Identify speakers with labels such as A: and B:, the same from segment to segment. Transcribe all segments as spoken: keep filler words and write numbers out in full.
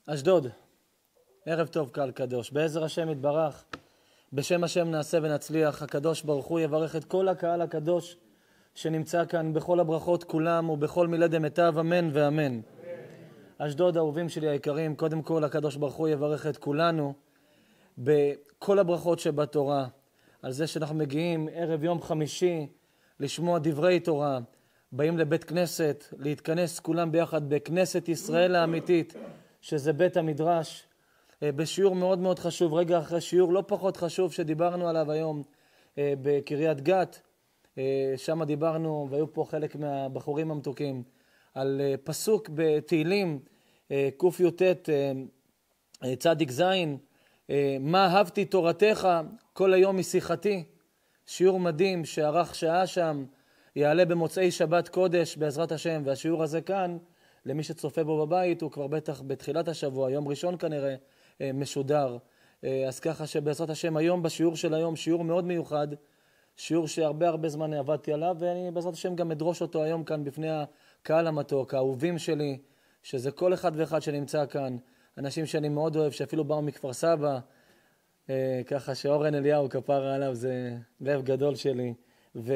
A: אשדוד, ערב טוב קהל קדוש, בעזר השם יתברך, בשם השם נעשה ונצליח. הקדוש ברוך הוא יברך את כל הקהל הקדוש שנמצא כאן בכל הברכות כולם ובכל מילי דמיטב, אמן ואמן. אשדוד, אהובים שלי היקרים, קודם כל הקדוש ברוך הוא יברך את כולנו בכל הברכות שבתורה, על זה שאנחנו מגיעים ערב יום חמישי לשמוע דברי תורה, באים לבית כנסת, להתכנס כולם ביחד בכנסת ישראל האמיתית, שזה בית המדרש, בשיעור מאוד מאוד חשוב, רגע אחרי שיעור לא פחות חשוב שדיברנו עליו היום בקריית גת. שם דיברנו, והיו פה חלק מהבחורים המתוקים, על פסוק בתהילים ק"ט צדיק זין, מה אהבתי תורתך כל היום משיחתי. שיעור מדהים שערך שעה שם, יעלה במוצאי שבת קודש בעזרת השם, והשיעור הזה כאן למי שצופה בו בבית הוא כבר בטח בתחילת השבוע, יום ראשון כנראה משודר. אז ככה שבעזרת השם היום בשיעור של היום, שיעור מאוד מיוחד, שיעור שהרבה הרבה זמן עבדתי עליו, ואני בעזרת השם גם אדרוש אותו היום כאן בפני הקהל המתוק, האהובים שלי, שזה כל אחד ואחד שנמצא כאן, אנשים שאני מאוד אוהב, שאפילו באו מכפר סבא, ככה שאורן אליהו כפרה עליו, זה לב גדול שלי. ו...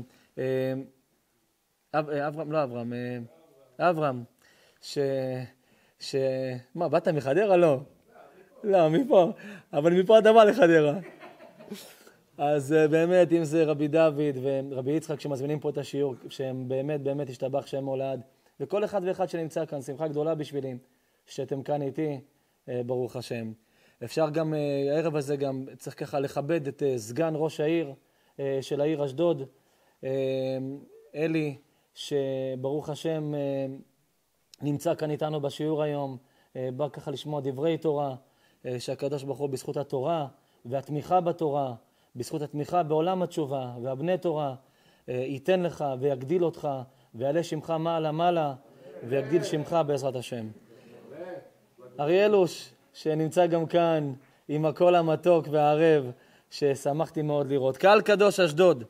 A: אברהם, לא אברהם, אברהם, ש... ש... מה, באת מחדרה? לא. לא, מפה. אבל מפה אתה בא לחדרה. אז באמת, אם זה רבי דוד ורבי יצחק שמזמינים פה את השיעור, שהם באמת באמת השתבח שם מולד, וכל אחד ואחד שנמצא כאן, שמחה גדולה בשבילי, שאתם כאן איתי, ברוך השם. אפשר גם, הערב הזה גם צריך ככה לכבד את סגן ראש העיר של העיר אשדוד, אלי, שברוך השם נמצא כאן איתנו בשיעור היום, בא ככה לשמוע דברי תורה, שהקדוש ברוך הוא בזכות התורה והתמיכה בתורה, בזכות התמיכה בעולם התשובה והבני תורה, ייתן לך ויגדיל אותך ויעלה שמך מעלה מעלה ויגדיל שמך בעזרת השם. אריאלוש שנמצא גם כאן עם הקול המתוק והערב, ששמחתי מאוד לראות. קהל קדוש אשדוד,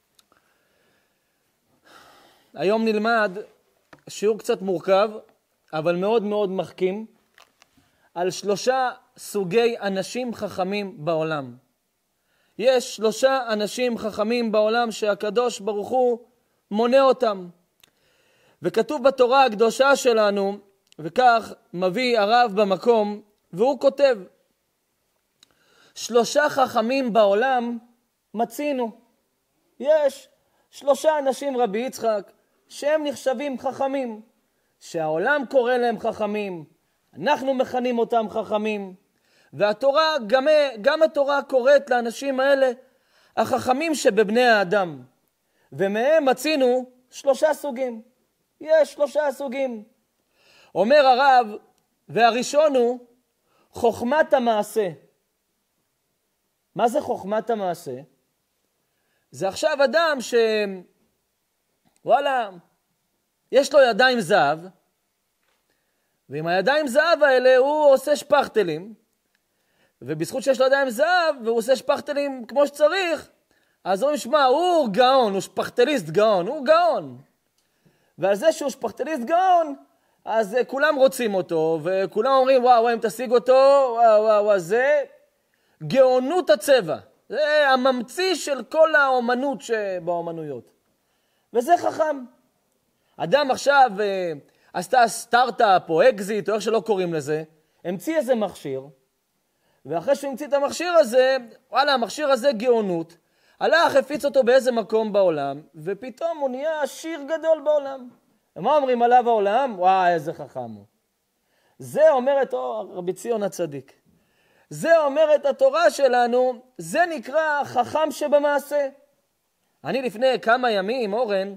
A: היום נלמד שיעור קצת מורכב, אבל מאוד מאוד מחכים, על שלושה סוגי אנשים חכמים בעולם. יש שלושה אנשים חכמים בעולם שהקדוש ברוך הוא מונה אותם. וכתוב בתורה הקדושה שלנו, וכך מביא הרב במקום, והוא כותב, שלושה חכמים בעולם מצינו. יש שלושה אנשים, רבי יצחק, שהם נחשבים חכמים, שהעולם קורא להם חכמים, אנחנו מכנים אותם חכמים, והתורה, גם, גם התורה קוראת לאנשים האלה החכמים שבבני האדם, ומהם מצינו שלושה סוגים. יש שלושה סוגים. אומר הרב, והראשון הוא חוכמת המעשה. מה זה חוכמת המעשה? זה עכשיו אדם ש... וואלה, יש לו ידיים זהב, ועם הידיים זהב האלה הוא עושה שפכטלים, ובזכות שיש לו ידיים זהב והוא עושה שפכטלים כמו שצריך, אז הוא נשמע, הוא גאון, הוא שפכטליסט גאון, הוא גאון. ועל זה שהוא שפכטליסט גאון, אז כולם רוצים אותו, וכולם אומרים, וואו, וואו, אם תשיג אותו, וואו, וואו, וואו, זה גאונות הצבע. זה הממציא של כל האומנות שבאומנויות. וזה חכם. אדם עכשיו עשתה סטארט-אפ או אקזיט, או איך שלא קוראים לזה, המציא איזה מכשיר, ואחרי שהוא המציא את המכשיר הזה, וואלה, המכשיר הזה גאונות, הלך, הפיץ אותו באיזה מקום בעולם, ופתאום הוא נהיה עשיר גדול בעולם. ומה אומרים עליו העולם? וואי, איזה חכם הוא. זה אומרת רבי ציון הצדיק. זה אומרת התורה שלנו, זה נקרא חכם שבמעשה. אני לפני כמה ימים, אורן,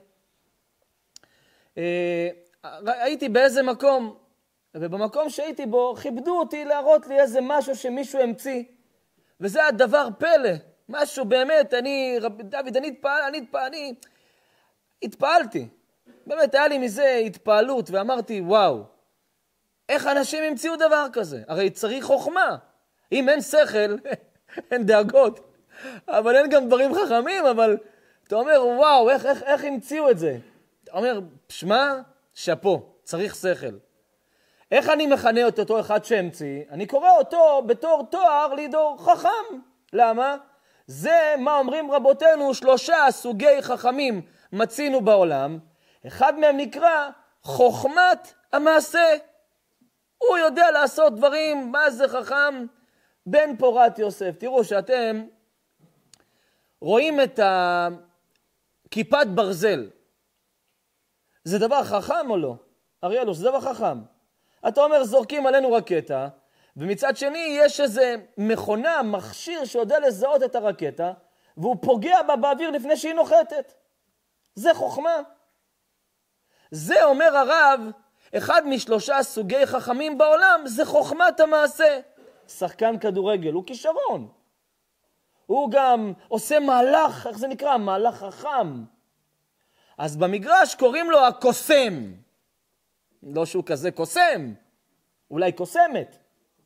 A: אה, הייתי באיזה מקום, ובמקום שהייתי בו, כיבדו אותי להראות לי איזה משהו שמישהו המציא. וזה הדבר פלא. משהו באמת, אני, רבי דוד, אני התפעל, אני התפעל, אני התפעלתי. באמת היה לי מזה התפעלות, ואמרתי, וואו, איך אנשים המציאו דבר כזה? הרי צריך חוכמה. אם אין שכל, אין דאגות. אבל אין גם דברים חכמים, אבל אתה אומר, וואו, איך, איך, איך המציאו את זה? אתה אומר, שמה, שפו, צריך שכל. איך אני מכנה את אותו אחד שהמציא? אני קורא אותו בתור תואר לידור חכם. למה? זה מה אומרים רבותינו, שלושה סוגי חכמים מצינו בעולם. אחד מהם נקרא חוכמת המעשה. הוא יודע לעשות דברים, מה זה חכם? בן פורת יוסף. תראו שאתם רואים את כיפת ברזל. זה דבר חכם או לא? אריאלו, זה דבר חכם. אתה אומר, זורקים עלינו רקטה, ומצד שני יש איזה מכונה, מכשיר שיודע לזהות את הרקטה, והוא פוגע בה באוויר לפני שהיא נוחתת. זה חוכמה. זה אומר הרב, אחד משלושה סוגי חכמים בעולם, זה חוכמת המעשה. שחקן כדורגל, הוא כישרון. הוא גם עושה מהלך, איך זה נקרא? מהלך חכם. אז במגרש קוראים לו הקוסם. לא שהוא כזה קוסם, אולי קוסמת.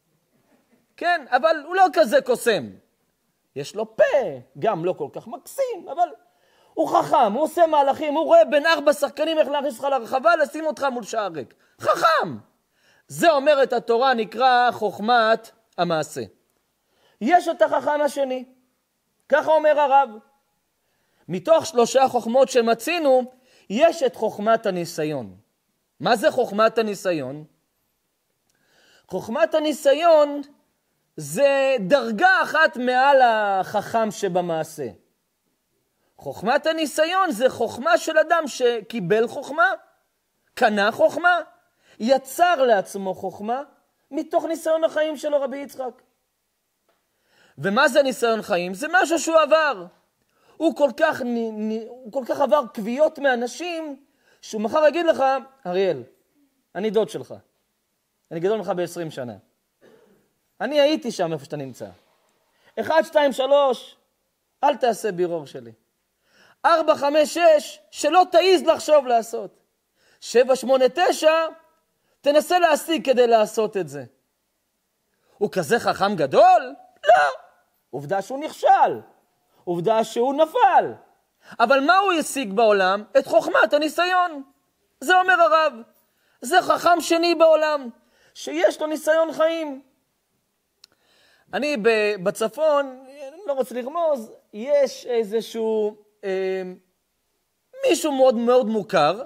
A: כן, אבל הוא לא כזה קוסם. יש לו פה, גם לא כל כך מקסים, אבל הוא חכם, הוא עושה מהלכים, הוא רואה בין ארבע שחקנים איך להכניס לך לרחבה, לשים אותך מול שער ריק. חכם. זה אומרת התורה נקרא חוכמת המעשה. יש את החכם השני. ככה אומר הרב. מתוך שלושה חוכמות שמצינו, יש את חוכמת הניסיון. מה זה חוכמת הניסיון? חוכמת הניסיון זה דרגה אחת מעל החכם שבמעשה. חוכמת הניסיון זה חוכמה של אדם שקיבל חוכמה, קנה חוכמה, יצר לעצמו חוכמה, מתוך ניסיון החיים שלו רבי יצחק. ומה זה ניסיון חיים? זה משהו שהוא עבר. הוא כל כך, הוא כל כך עבר קביעות מאנשים, שהוא מחר יגיד לך, אריאל, אני דוד שלך. אני גדול ממך ב-עשרים שנה. אני הייתי שם איפה שאתה נמצא. אחד, שתיים, שלוש, אל תעשה בירור שלי. ארבע, חמש, שש, שלא תעיז לחשוב לעשות. שבע, שמונה, תשע, תנסה להשיג כדי לעשות את זה. הוא כזה חכם גדול? לא. עובדה שהוא נכשל. עובדה שהוא נפל. אבל מה הוא ישיג בעולם? את חוכמת הניסיון. זה אומר הרב. זה חכם שני בעולם, שיש לו ניסיון חיים. אני בצפון, אני לא רוצה לרמוז, יש איזשהו אה, מישהו מאוד מאוד מוכר,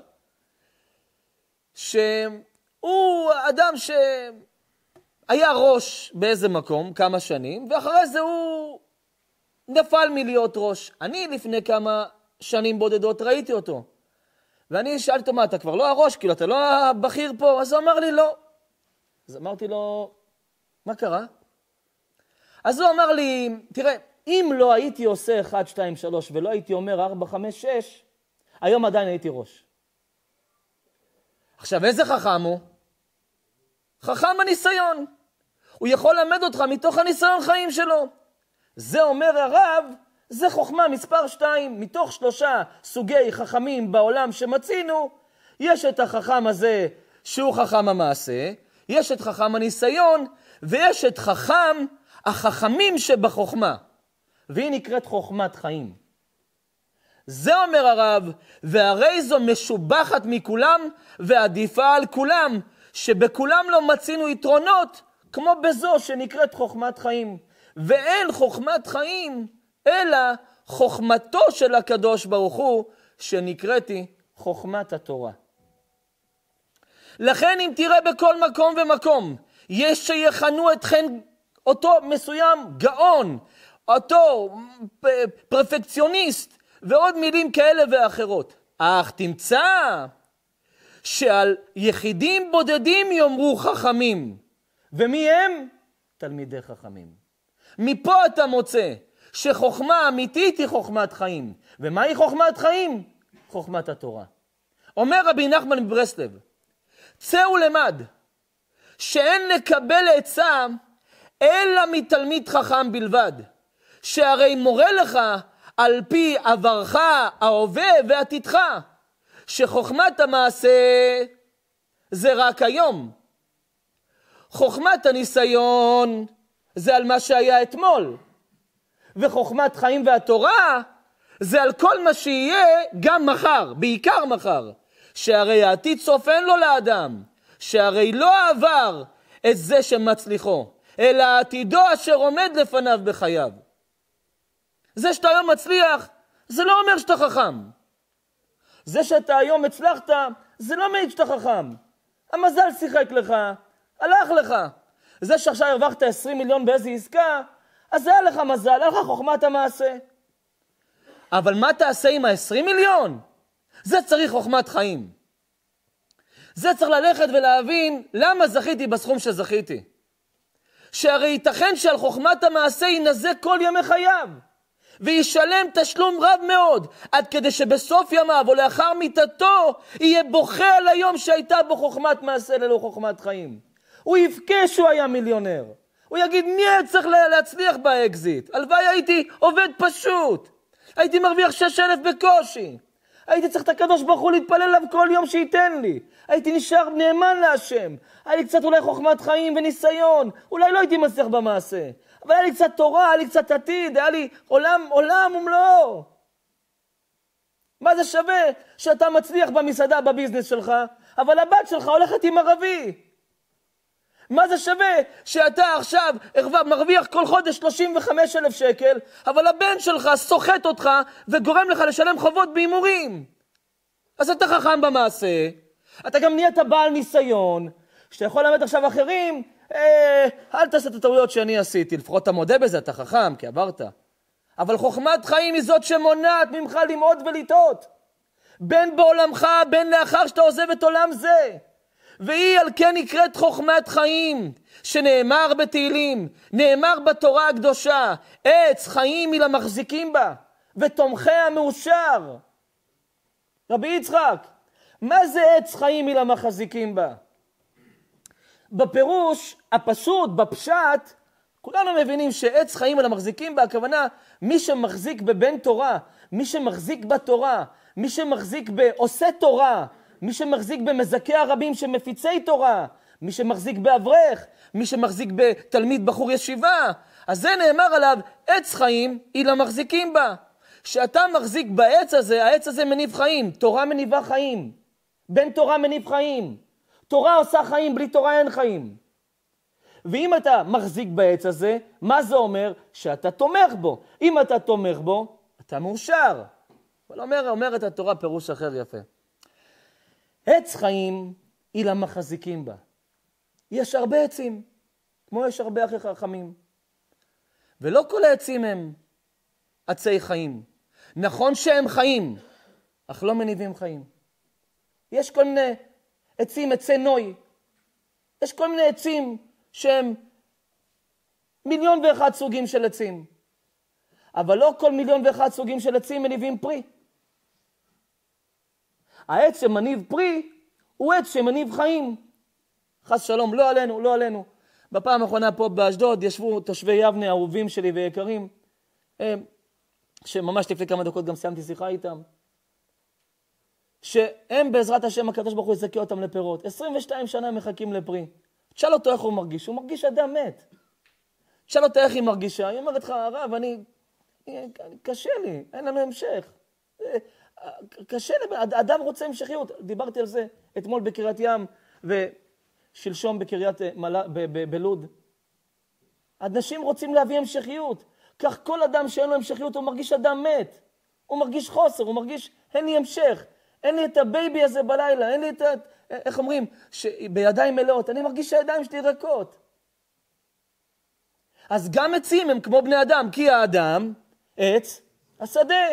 A: שהוא אדם שהיה ראש באיזה מקום כמה שנים, ואחרי זה הוא נפל מלהיות ראש. אני לפני כמה שנים בודדות ראיתי אותו. ואני שאלתי אותו, מה, אתה כבר לא הראש? כאילו, אתה לא הבכיר פה? אז הוא אמר לי, לא. אז אמרתי לו, מה קרה? אז הוא אמר לי, תראה, אם לא הייתי עושה אחד, שתיים, שלוש, ולא הייתי אומר ארבע, חמש, שש, היום עדיין הייתי ראש. עכשיו, איזה חכם הוא? חכם הניסיון. הוא יכול למד אותך מתוך הניסיון חיים שלו. זה אומר הרב, זה חוכמה מספר שתיים, מתוך שלושה סוגי חכמים בעולם שמצינו, יש את החכם הזה שהוא חכם המעשה, יש את חכם הניסיון, ויש את חכם החכמים שבחוכמה, והיא נקראת חוכמת חיים. זה אומר הרב, והרי זו משובחת מכולם ועדיפה על כולם, שבכולם לא מצינו יתרונות, כמו בזו שנקראת חוכמת חיים. ואין חוכמת חיים, אלא חוכמתו של הקדוש ברוך הוא, שנקראתי חוכמת התורה. לכן אם תראה בכל מקום ומקום, יש שיכנו אתכן אותו מסוים גאון, אותו פרפקציוניסט, ועוד מילים כאלה ואחרות. אך תמצא שעל יחידים בודדים יאמרו חכמים. ומי הם? תלמידי חכמים. מפה אתה מוצא שחוכמה אמיתית היא חוכמת חיים. ומהי חוכמת חיים? חוכמת התורה. אומר רבי נחמן מברסלב, צא ולמד שאין לקבל עצה אלא מתלמיד חכם בלבד, שהרי מורה לך על פי עברך, ההווה ועתידך, שחוכמת המעשה זה רק היום. חוכמת הניסיון זה על מה שהיה אתמול. וחוכמת חיים והתורה זה על כל מה שיהיה גם מחר, בעיקר מחר. שהרי העתיד סוף אין לו לאדם, שהרי לא העבר את זה שמצליחו, אלא העתידו אשר עומד לפניו בחייו. זה שאתה היום מצליח, זה לא אומר שאתה חכם. זה שאתה היום הצלחת, זה לא מעיד שאתה חכם. המזל שיחק לך, הלך לך. זה שעכשיו הרווחת עשרים מיליון באיזו עסקה, אז זה היה לך מזל, היה לך חוכמת המעשה. אבל מה תעשה עם ה-עשרים מיליון? זה צריך חוכמת חיים. זה צריך ללכת ולהבין למה זכיתי בסכום שזכיתי. שהרי ייתכן שעל חוכמת המעשה ינזה כל ימי חייו, וישלם תשלום רב מאוד, עד כדי שבסוף ימיו או לאחר מיתתו, יהיה בוכה על היום שהייתה בו חוכמת מעשה ללא חוכמת חיים. הוא יבכה שהוא היה מיליונר. הוא יגיד, מי היה צריך להצליח באקזיט? הלוואי הייתי עובד פשוט. הייתי מרוויח שש אלף בקושי. הייתי צריך את הקדוש ברוך הוא להתפלל עליו כל יום שייתן לי. הייתי נשאר נאמן להשם. היה לי קצת אולי חוכמת חיים וניסיון. אולי לא הייתי מצליח במעשה. אבל היה לי קצת תורה, היה לי קצת עתיד, היה לי עולם, עולם ומלואו. מה זה שווה שאתה מצליח במסעדה, בביזנס שלך, אבל הבת שלך הולכת עם ערבי? מה זה שווה שאתה עכשיו מרוויח כל חודש שלושים וחמישה אלף שקל, אבל הבן שלך סוחט אותך וגורם לך לשלם חובות בהימורים? אז אתה חכם במעשה, אתה גם נהיית בעל ניסיון, שאתה יכול ללמד עכשיו אחרים, אה, אל תעשה את הטעויות שאני עשיתי, לפחות אתה מודה בזה, אתה חכם, כי עברת. אבל חוכמת חיים היא זאת שמונעת ממך למעוד ולטעות. בין בעולמך, בין לאחר שאתה עוזב את עולם זה. והיא על כן נקראת חוכמת חיים, שנאמר בתהילים, נאמר בתורה הקדושה, עץ חיים היא למחזיקים בה, ותומכיה מאושר. רבי יצחק, מה זה עץ חיים היא למחזיקים בה? בפירוש הפשוט, בפשט, כולנו מבינים שעץ חיים היא למחזיקים בה, הכוונה מי שמחזיק בבן תורה, מי שמחזיק בתורה, מי שמחזיק בעושה תורה, מי שמחזיק במזכי הרבים שמפיצי תורה, מי שמחזיק באברך, מי שמחזיק בתלמיד בחור ישיבה, אז זה נאמר עליו, עץ חיים היא למחזיקים בה. שאתה מחזיק בעץ הזה, העץ הזה מניב חיים, תורה מניבה חיים, בן תורה מניב חיים, תורה עושה חיים, בלי תורה אין חיים. ואם אתה מחזיק בעץ הזה, מה זה אומר? שאתה תומך בו. אם אתה תומך בו, אתה מאושר. אבל אומר, אומרת התורה פירוש אחר יפה. עץ חיים היא למחזיקים בה. יש הרבה עצים, כמו יש הרבה אחרי חכמים. ולא כל העצים הם עצי חיים. נכון שהם חיים, אך לא מניבים חיים. יש כל מיני עצים, עצי נוי. יש כל מיני עצים שהם מיליון ואחד סוגים של עצים. אבל לא כל מיליון ואחד סוגים של עצים מניבים פרי. העץ שמניב פרי הוא עץ שמניב חיים. חס שלום, לא עלינו, לא עלינו. בפעם האחרונה פה באשדוד ישבו תושבי יבנה, אהובים שלי ויקרים, שממש לפני כמה דקות גם סיימתי שיחה איתם, שהם בעזרת השם הקדוש ברוך הוא יזכה אותם לפירות. עשרים ושתיים שנה מחכים לפרי. תשאל אותו איך הוא מרגיש, הוא מרגיש אדם מת. תשאל אותו איך היא מרגישה, היא אומרת לך, הרב, אני, קשה לי, אין לנו המשך. קשה לי, אדם רוצה המשכיות. דיברתי על זה אתמול בקריית ים ושלשום בקריית בלוד. אנשים רוצים להביא המשכיות. כך כל אדם שאין לו המשכיות הוא מרגיש אדם מת. הוא מרגיש חוסר, הוא מרגיש, אין לי המשך. אין לי את הבייבי הזה בלילה, אין לי את, איך אומרים, בידיים מלאות. אני מרגיש שהידיים שלי רכות. אז גם עצים הם כמו בני אדם, כי האדם, עץ, השדה.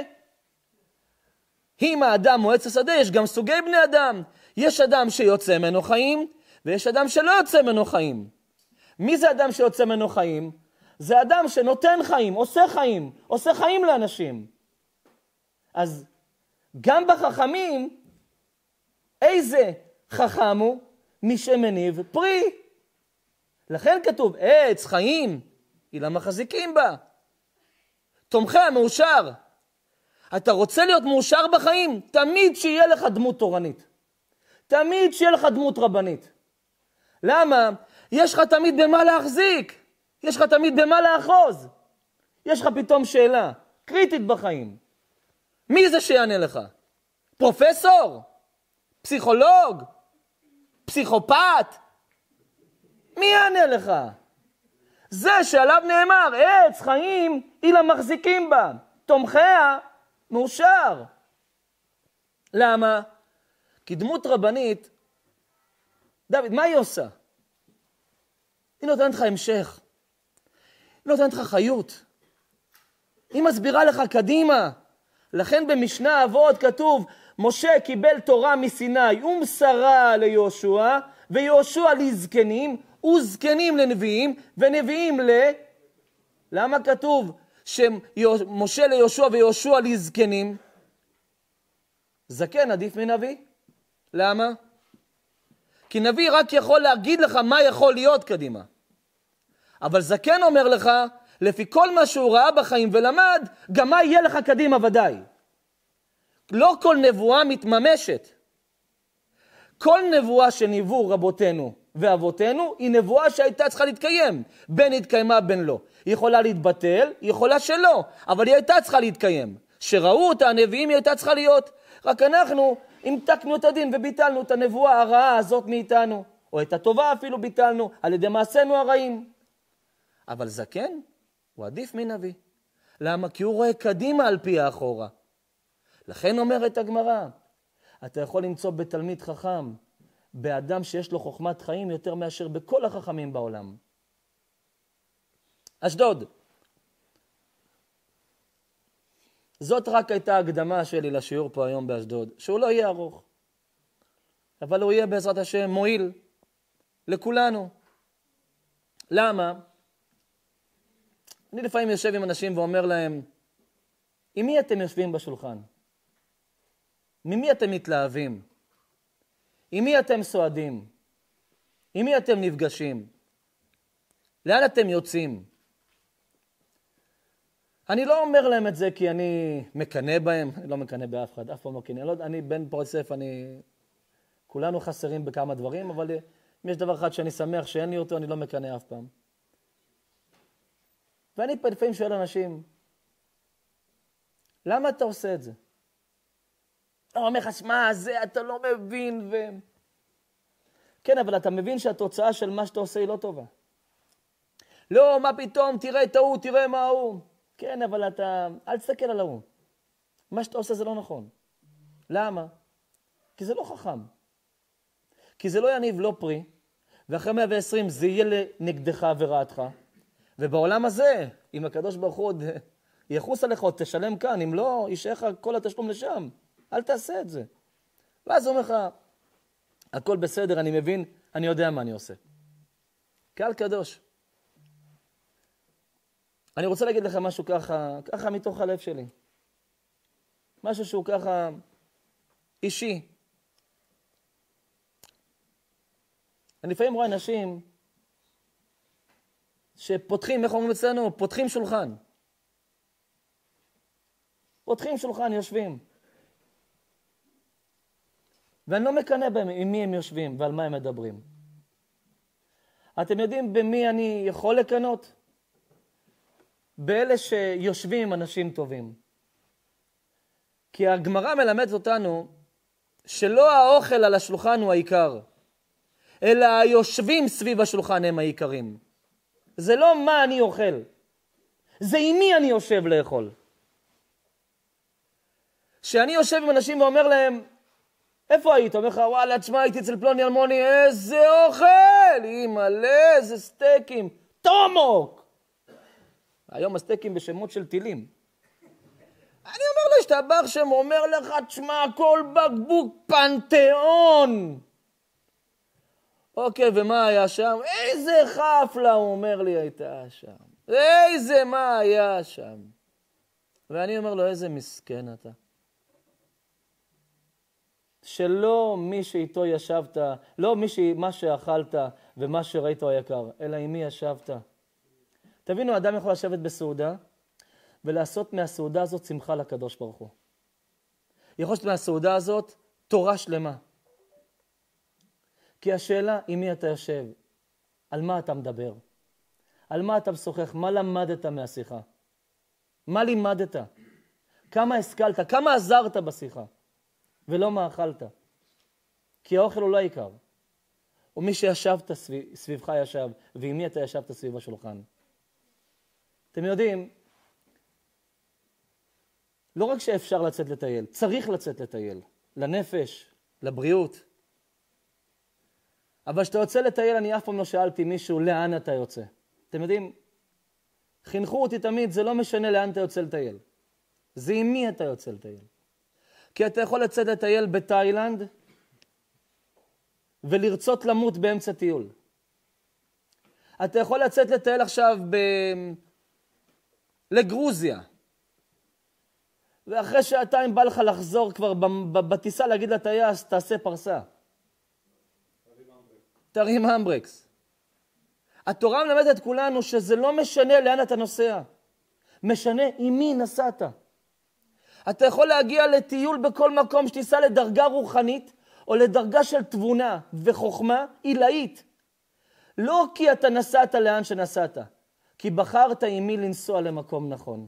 A: אם האדם הוא עץ השדה, יש גם סוגי בני אדם. יש אדם שיוצא ממנו חיים, ויש אדם שלא יוצא ממנו חיים. מי זה אדם שיוצא ממנו חיים? זה אדם שנותן חיים, עושה חיים, עושה חיים לאנשים. אז גם בחכמים, איזה חכם הוא? מי שמניב פרי. לכן כתוב, עץ חיים, היא למחזיקים בה. תומכיה מאושר. אתה רוצה להיות מאושר בחיים? תמיד שיהיה לך דמות תורנית. תמיד שיהיה לך דמות רבנית. למה? יש לך תמיד במה להחזיק. יש לך תמיד במה לאחוז. יש לך פתאום שאלה קריטית בחיים. מי זה שיענה לך? פרופסור? פסיכולוג? פסיכופת? מי יענה לך? זה שעליו נאמר, עץ חיים היא למחזיקים בה, תומכיה מאושר. למה? כי דמות רבנית, דוד, מה היא עושה? היא נותנת לך המשך, היא נותנת לך חיות, היא מסבירה לך קדימה. לכן במשנה אבות כתוב, משה קיבל תורה מסיני ומסרה ליהושע, ויהושע לזקנים, וזקנים לנביאים, ונביאים ל... למה כתוב שמשה ליהושע ויהושע לזקנים? זקן עדיף מנביא. למה? כי נביא רק יכול להגיד לך מה יכול להיות קדימה. אבל זקן אומר לך, לפי כל מה שהוא ראה בחיים ולמד, גם מה יהיה לך קדימה ודאי. לא כל נבואה מתממשת. כל נבואה שניבאו רבותינו ואבותינו, היא נבואה שהייתה צריכה להתקיים. בין התקיימה בין לא. היא יכולה להתבטל, היא יכולה שלא, אבל היא הייתה צריכה להתקיים. שראו אותה הנביאים היא הייתה צריכה להיות. רק אנחנו המתקנו את הדין וביטלנו את הנבואה הרעה הזאת מאיתנו. או את הטובה אפילו ביטלנו על ידי מעשינו הרעים. אבל זקן הוא עדיף מנביא. למה? כי הוא רואה קדימה על פי האחורה. לכן אומרת הגמרא, אתה יכול למצוא בתלמיד חכם, באדם שיש לו חוכמת חיים יותר מאשר בכל החכמים בעולם. אשדוד. זאת רק הייתה הקדמה שלי לשיעור פה היום באשדוד, שהוא לא יהיה ארוך, אבל הוא יהיה בעזרת השם מועיל לכולנו. למה? אני לפעמים יושב עם אנשים ואומר להם, עם מי אתם יושבים בשולחן? ממי אתם מתלהבים? עם מי אתם סועדים? עם מי אתם נפגשים? לאן אתם יוצאים? אני לא אומר להם את זה כי אני מקנא בהם, אני לא מקנא באף אחד, אף פעם לא קנא. לא, אני בן פורצף, אני... כולנו חסרים בכמה דברים, אבל אם יש דבר אחד שאני שמח שאין לי אותו, אני לא מקנא אף פעם. ואני לפעמים שואל אנשים, למה אתה עושה את זה? הוא אומר לך, מה זה, אתה לא מבין ו... כן, אבל אתה מבין שהתוצאה של מה שאתה עושה היא לא טובה. לא, מה פתאום, תראה את ההוא, תראה מה ההוא. כן, אבל אתה, אל תסתכל על ההוא. מה שאתה עושה זה לא נכון. למה? כי זה לא חכם. כי זה לא יניב לא פרי, ואחרי מאה ועשרים זה יהיה לנגדך ורעתך. ובעולם הזה, אם הקדוש ברוך הוא עוד יחוס עליך, עוד תשלם כאן, אם לא, יישאר כל התשלום לשם. אל תעשה את זה. ואז הוא אומר לך, הכל בסדר, אני מבין, אני יודע מה אני עושה. קהל קדוש. אני רוצה להגיד לך משהו ככה, ככה מתוך הלב שלי. משהו שהוא ככה אישי. אני לפעמים רואה אנשים שפותחים, איך אומרים אצלנו? פותחים שולחן. פותחים שולחן, יושבים. ואני לא מקנא בהם עם מי הם יושבים ועל מה הם מדברים. אתם יודעים במי אני יכול לקנות? באלה שיושבים אנשים טובים. כי הגמרא מלמדת אותנו שלא האוכל על השולחן הוא העיקר, אלא היושבים סביב השולחן הם העיקרים. זה לא מה אני אוכל, זה עם מי אני יושב לאכול. שאני יושב עם אנשים ואומר להם, איפה היית? אומר לך, וואלה, תשמע, הייתי אצל פלוני אלמוני, איזה אוכל! אימא'לה, איזה סטייקים, תומוק! היום הסטייקים בשמות של טילים. אני אומר לו, השתבח שם, אומר לך, תשמע, כל בקבוק פנתיאון. אוקיי, ומה היה שם? איזה חפלה, הוא אומר לי, הייתה שם. איזה מה היה שם? ואני אומר לו, איזה מסכן אתה. שלא מי שאיתו ישבת, לא מי ש... מה שאכלת ומה שראית הוא היקר, אלא עם מי ישבת. תבינו, אדם יכול לשבת בסעודה, ולעשות מהסעודה הזאת שמחה לקדוש ברוך הוא. יכול להיות מהסעודה הזאת תורה שלמה. כי השאלה עם מי אתה יושב, על מה אתה מדבר, על מה אתה משוחח, מה למדת מהשיחה, מה לימדת, כמה השכלת, כמה עזרת בשיחה, ולא מה אכלת. כי האוכל הוא לא העיקר. או מי שישבת סביב, סביבך ישב, ועם מי אתה ישבת סביב השולחן. אתם יודעים, לא רק שאפשר לצאת לטייל, צריך לצאת לטייל, לנפש, לבריאות. אבל כשאתה יוצא לטייל, אני אף פעם לא שאלתי מישהו לאן אתה יוצא. אתם יודעים, חינכו אותי תמיד, זה לא משנה לאן אתה יוצא לטייל. זה עם מי אתה יוצא לטייל. כי אתה יכול לצאת לטייל בתאילנד, ולרצות למות באמצע טיול. אתה יכול לצאת לטייל עכשיו ב... לגרוזיה. ואחרי שעתיים בא לך לחזור כבר בטיסה להגיד לטייס, תעשה פרסה. תרים אמברקס. התורה מלמדת את כולנו שזה לא משנה לאן אתה נוסע. משנה עם מי נסעת. אתה יכול להגיע לטיול בכל מקום שתיסע לדרגה רוחנית, או לדרגה של תבונה וחוכמה עילאית. לא כי אתה נסעת לאן שנסעת, כי בחרת עם מי לנסוע למקום נכון.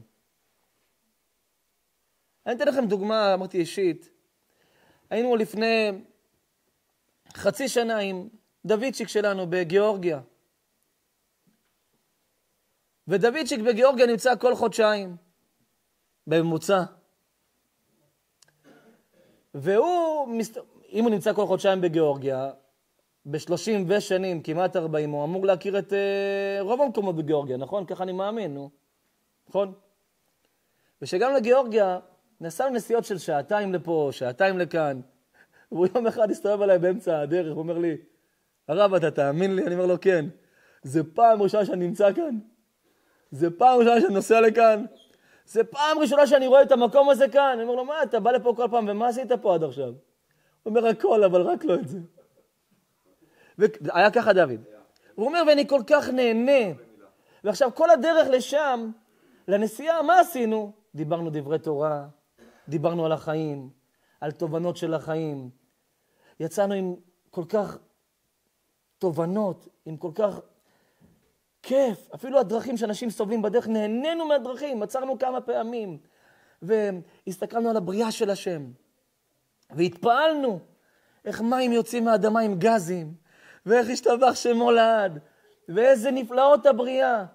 A: אני אתן לכם דוגמה, אמרתי אישית. היינו לפני חצי שנה עם דוידשיק שלנו בגיאורגיה. ודוידשיק בגיאורגיה נמצא כל חודשיים, בממוצע. והוא, אם הוא נמצא כל חודשיים בגיאורגיה, ב-שלושים ושנים, כמעט ארבעים, הוא אמור להכיר את uh, רוב המקומות בגיאורגיה, נכון? ככה אני מאמין, נו. נכון? ושגם לגיאורגיה, נסענו נסיעות של שעתיים לפה, שעתיים לכאן. והוא יום אחד הסתובב עליי באמצע הדרך, הוא אומר לי, הרב, אתה תאמין לי? אני אומר לו, כן. זה פעם ראשונה שאני נמצא כאן. זה פעם ראשונה שאני נוסע לכאן. זה פעם ראשונה שאני רואה את המקום הזה כאן. אני אומר לו, מה, אתה בא לפה כל פעם, ומה עשית פה עד עכשיו? הוא אומר, הכל, אבל רק לא את זה. והיה ככה דוד. הוא אומר, ואני כל כך נהנה. ועכשיו, כל הדרך לשם, לנסיעה, מה עשינו? דיברנו דברי תורה, דיברנו על החיים, על תובנות של החיים. יצאנו עם כל כך תובנות, עם כל כך כיף. אפילו הדרכים שאנשים סובלים בדרך, נהנינו מהדרכים, עצרנו כמה פעמים. והסתכלנו על הבריאה של השם. והתפעלנו איך מים יוצאים מהאדמה עם גזים, ואיך השתבח שמו לעד, ואיזה נפלאות הבריאה.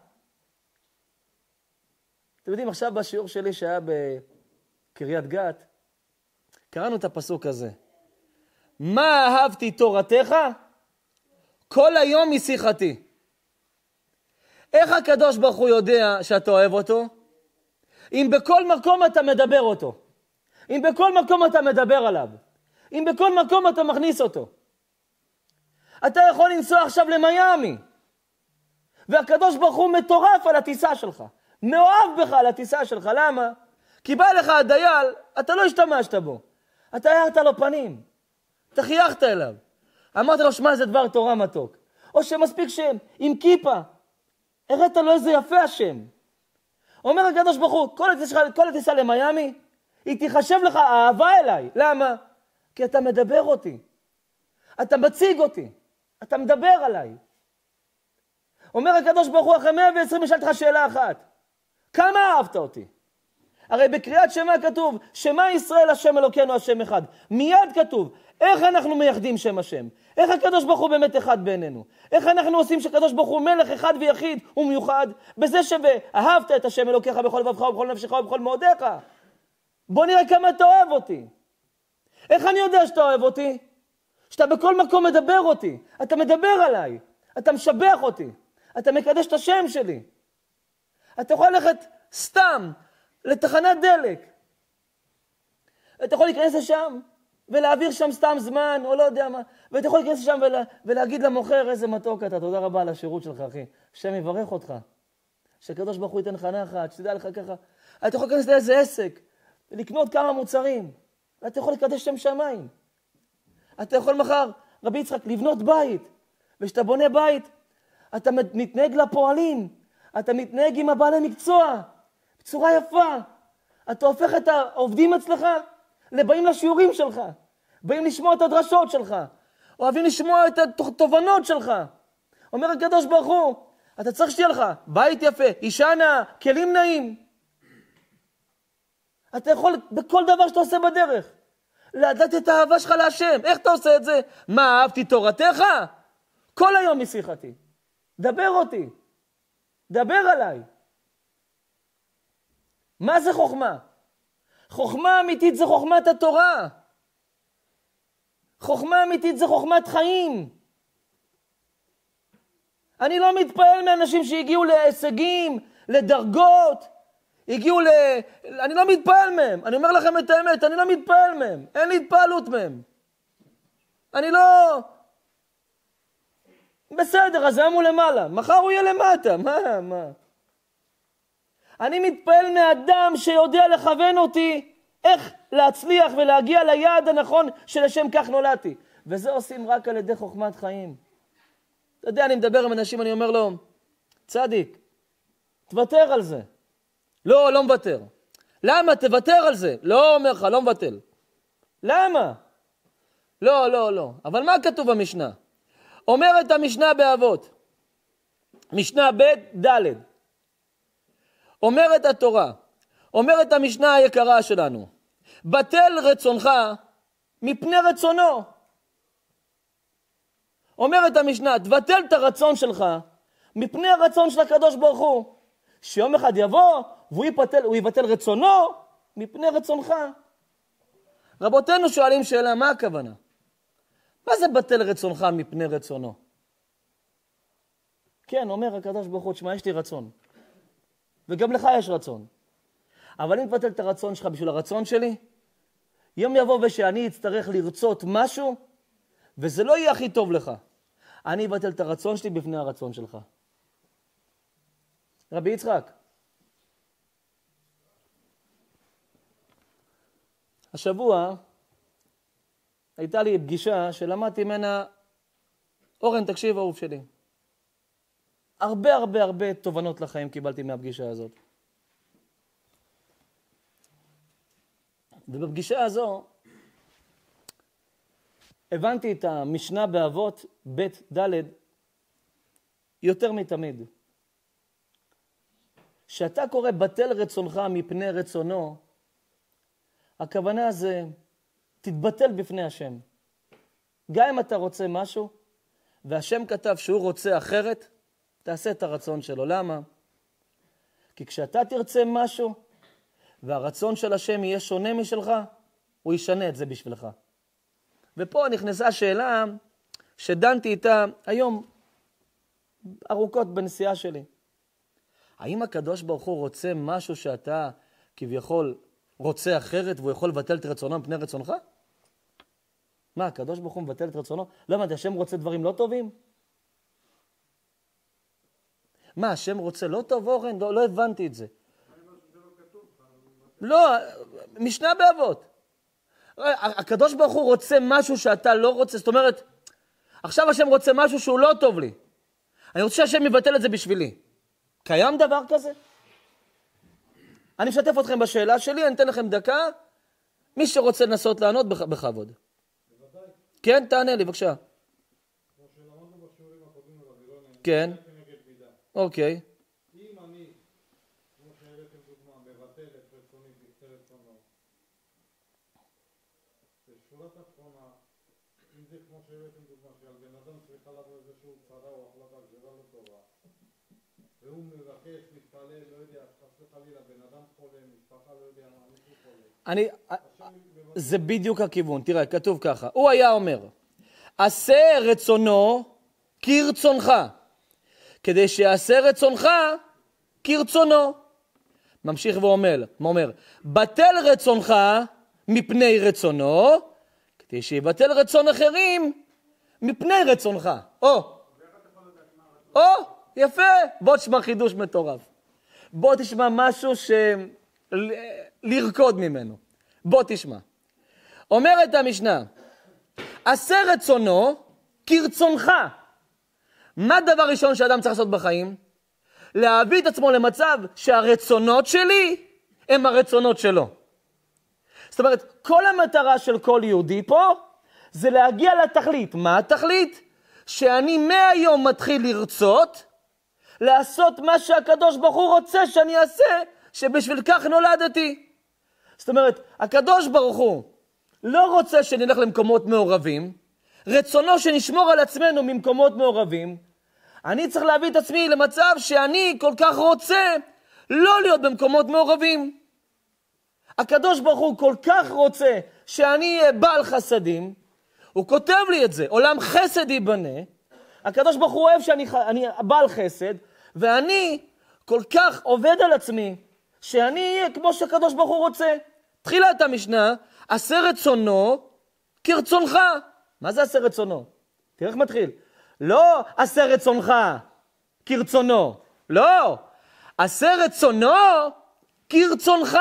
A: אתם יודעים, עכשיו בשיעור שלי שהיה בקריית גת, קראנו את הפסוק הזה. מה אהבתי תורתך? כל היום משיחתי. איך הקדוש ברוך הוא יודע שאתה אוהב אותו? אם בכל מקום אתה מדבר אותו. אם בכל מקום אתה מדבר עליו. אם בכל מקום אתה מכניס אותו. אתה יכול לנסוע עכשיו למיימי. והקדוש ברוך הוא מטורף על הטיסה שלך. מאוהב בך על הטיסה שלך. למה? כי בא לך הדייל, אתה לא השתמשת בו. אתה הערת לו פנים. אתה חייכת אליו. אמרת לו, שמע, זה דבר תורה מתוק. או שמספיק שם, עם כיפה. הראת לו איזה יפה השם. אומר הקדוש ברוך הוא, כל הטיסה, כל הטיסה למיימי, היא תיחשב לך אהבה אליי. למה? כי אתה מדבר אותי. אתה מציג אותי. אתה מדבר עליי. אומר הקדוש ברוך הוא, אחרי מאה ועשרים ישאל לך שאלה אחת. כמה אהבת אותי? הרי בקריאת שמע כתוב, שמע ישראל השם אלוקינו השם אחד. מיד כתוב, איך אנחנו מייחדים שם השם? איך הקדוש ברוך הוא באמת אחד בינינו? איך אנחנו עושים שקדוש ברוך הוא מלך אחד ויחיד ומיוחד? בזה שאהבת את השם אלוקיך בכל לבבך ובכל נפשך ובכל מאודיך. בוא נראה כמה אתה אוהב אותי. איך אני יודע שאתה אוהב אותי? שאתה בכל מקום מדבר אותי. אתה מדבר עליי. אתה משבח אותי. אתה מקדש את השם שלי. אתה יכול ללכת סתם לתחנת דלק. אתה יכול להיכנס לשם ולהעביר שם סתם זמן, או לא יודע מה. ואתה יכול להיכנס לשם ולה, ולהגיד למוכר, איזה מתוק אתה, תודה רבה על השירות שלך, אחי. השם יברך אותך. שקדוש ברוך הוא ייתן לך נחת, שתדע לך ככה. אתה יכול להיכנס לאיזה עסק, לקנות כמה מוצרים. אתה יכול לקדש שם שמיים. אתה יכול מחר, רבי יצחק, לבנות בית. וכשאתה בונה בית, אתה מתנהג לפועלים. אתה מתנהג עם הבעלי מקצוע. בצורה יפה. אתה הופך את העובדים אצלך לבאים לשיעורים שלך. באים לשמוע את הדרשות שלך. אוהבים לשמוע את התובנות שלך. אומר הקדוש ברוך הוא, אתה צריך שתהיה לך בית יפה, אישה נאה, כלים נאים. אתה יכול בכל דבר שאתה עושה בדרך, לדעת את האהבה שלך להשם. איך אתה עושה את זה? מה אהבתי תורתך? כל היום משיחתי. דבר אותי. דבר עליי. מה זה חוכמה? חוכמה אמיתית זה חוכמת התורה. חוכמה אמיתית זה חוכמת חיים. אני לא מתפעל מאנשים שהגיעו להישגים, לדרגות, הגיעו ל... אני לא מתפעל מהם. אני אומר לכם את האמת, אני לא מתפעל מהם. אין לי התפעלות מהם. אני לא... בסדר, אז היום הוא למעלה. מחר הוא יהיה למטה. מה, מה? אני מתפעל מאדם שיודע לכוון אותי איך להצליח ולהגיע ליעד הנכון שלשם כך נולדתי. וזה עושים רק על ידי חוכמת חיים. אתה יודע, אני מדבר עם אנשים, אני אומר לו, צדיק, תוותר על זה. לא, לא מוותר. למה? תוותר על זה. לא אומר לך, לא מבטל. למה? לא, לא, לא. אבל מה כתוב במשנה? אומרת המשנה באבות, משנה ב' ד', אומרת התורה, אומרת המשנה היקרה שלנו, בטל רצונך מפני רצונו. אומרת המשנה, תבטל את הרצון שלך מפני הרצון של הקדוש ברוך הוא. שיום אחד יבוא והוא יבטל, הוא יבטל רצונו מפני רצונך. רבותינו שואלים שאלה, מה הכוונה? מה זה בטל רצונך מפני רצונו? כן, אומר הקדוש ברוך הוא, תשמע, יש לי רצון. וגם לך יש רצון. אבל אם תבטל את הרצון שלך בשביל הרצון שלי, יום יבוא ושאני אצטרך לרצות משהו, וזה לא יהיה הכי טוב לך. אני אבטל את הרצון שלי בפני הרצון שלך. רבי יצחק, השבוע הייתה לי פגישה שלמדתי ממנה, אורן, תקשיב אהוב שלי. הרבה הרבה הרבה תובנות לחיים קיבלתי מהפגישה הזאת. ובפגישה הזו הבנתי את המשנה באבות ב' ד' יותר מתמיד. שאתה קורא בטל רצונך מפני רצונו, הכוונה זה תתבטל בפני השם. גם אם אתה רוצה משהו, והשם כתב שהוא רוצה אחרת, תעשה את הרצון שלו. למה? כי כשאתה תרצה משהו, והרצון של השם יהיה שונה משלך, הוא ישנה את זה בשבילך. ופה נכנסה שאלה שדנתי איתה היום ארוכות בנסיעה שלי. האם הקדוש ברוך הוא רוצה משהו שאתה כביכול רוצה אחרת והוא יכול לבטל את רצונו מפני רצונך? מה, הקדוש ברוך הוא מבטל את רצונו? למה, השם רוצה דברים לא טובים? מה, השם רוצה לא טוב, אורן? לא, לא הבנתי את זה. לא, משנה באבות. הקדוש ברוך הוא רוצה משהו שאתה לא רוצה, זאת אומרת, עכשיו השם רוצה משהו שהוא לא טוב לי. אני רוצה שהשם יבטל את זה בשבילי. קיים דבר כזה? אני משתף אתכם בשאלה שלי, אני אתן לכם דקה. מי שרוצה לנסות לענות בכבוד. בוודאי. כן, תענה לי, בבקשה. כמו שלמדנו בשיעורים הקודמים בבילונים. כן. אוקיי.
B: אם אני, כמו שהבאתם דוגמה, מבטל את רצוני בקצה רצונו, בשורה תחתונה, אם זה כמו שהבאתם דוגמה, שעל בן אדם צריכה לבוא איזשהו צרה או החלטה גזירה לא טובה, והוא מבקש, מתפלל, לא יודע, חס וחלילה, בן אדם חולה, משפחה לא יודע, מישהו חולה.
A: אני, זה בדיוק הכיוון. תראה, כתוב ככה. הוא היה אומר, עשה רצונו כרצונך, כדי שיעשה רצונך כרצונו. ממשיך ואומר, אומר, בטל רצונך מפני רצונו, כדי שיבטל רצון אחרים מפני רצונך. או, או, יפה. בוא תשמע חידוש מטורף. בוא תשמע משהו שלרקוד ממנו. בוא תשמע. אומרת המשנה, עשה רצונו כרצונך. מה הדבר ראשון שאדם צריך לעשות בחיים? להביא את עצמו למצב שהרצונות שלי הם הרצונות שלו. זאת אומרת, כל המטרה של כל יהודי פה זה להגיע לתכלית. מה התכלית? שאני מהיום מתחיל לרצות, לעשות מה שהקדוש ברוך הוא רוצה שאני אעשה, שבשביל כך נולדתי. זאת אומרת, הקדוש ברוך הוא לא רוצה שנלך למקומות מעורבים, רצונו שנשמור על עצמנו ממקומות מעורבים, אני צריך להביא את עצמי למצב שאני כל כך רוצה לא להיות במקומות מעורבים. הקדוש ברוך הוא כל כך רוצה שאני אהיה בעל חסדים, הוא כותב לי את זה, עולם חסד ייבנה. הקדוש ברוך הוא אוהב שאני אני בעל חסד, ואני כל כך עובד על עצמי, שאני אהיה כמו שהקדוש ברוך הוא רוצה. תחילת המשנה, עשה רצונו כרצונך. מה זה עשה רצונו? תראה איך מתחיל. לא עשה רצונך כרצונו. לא. עשה רצונו כרצונך.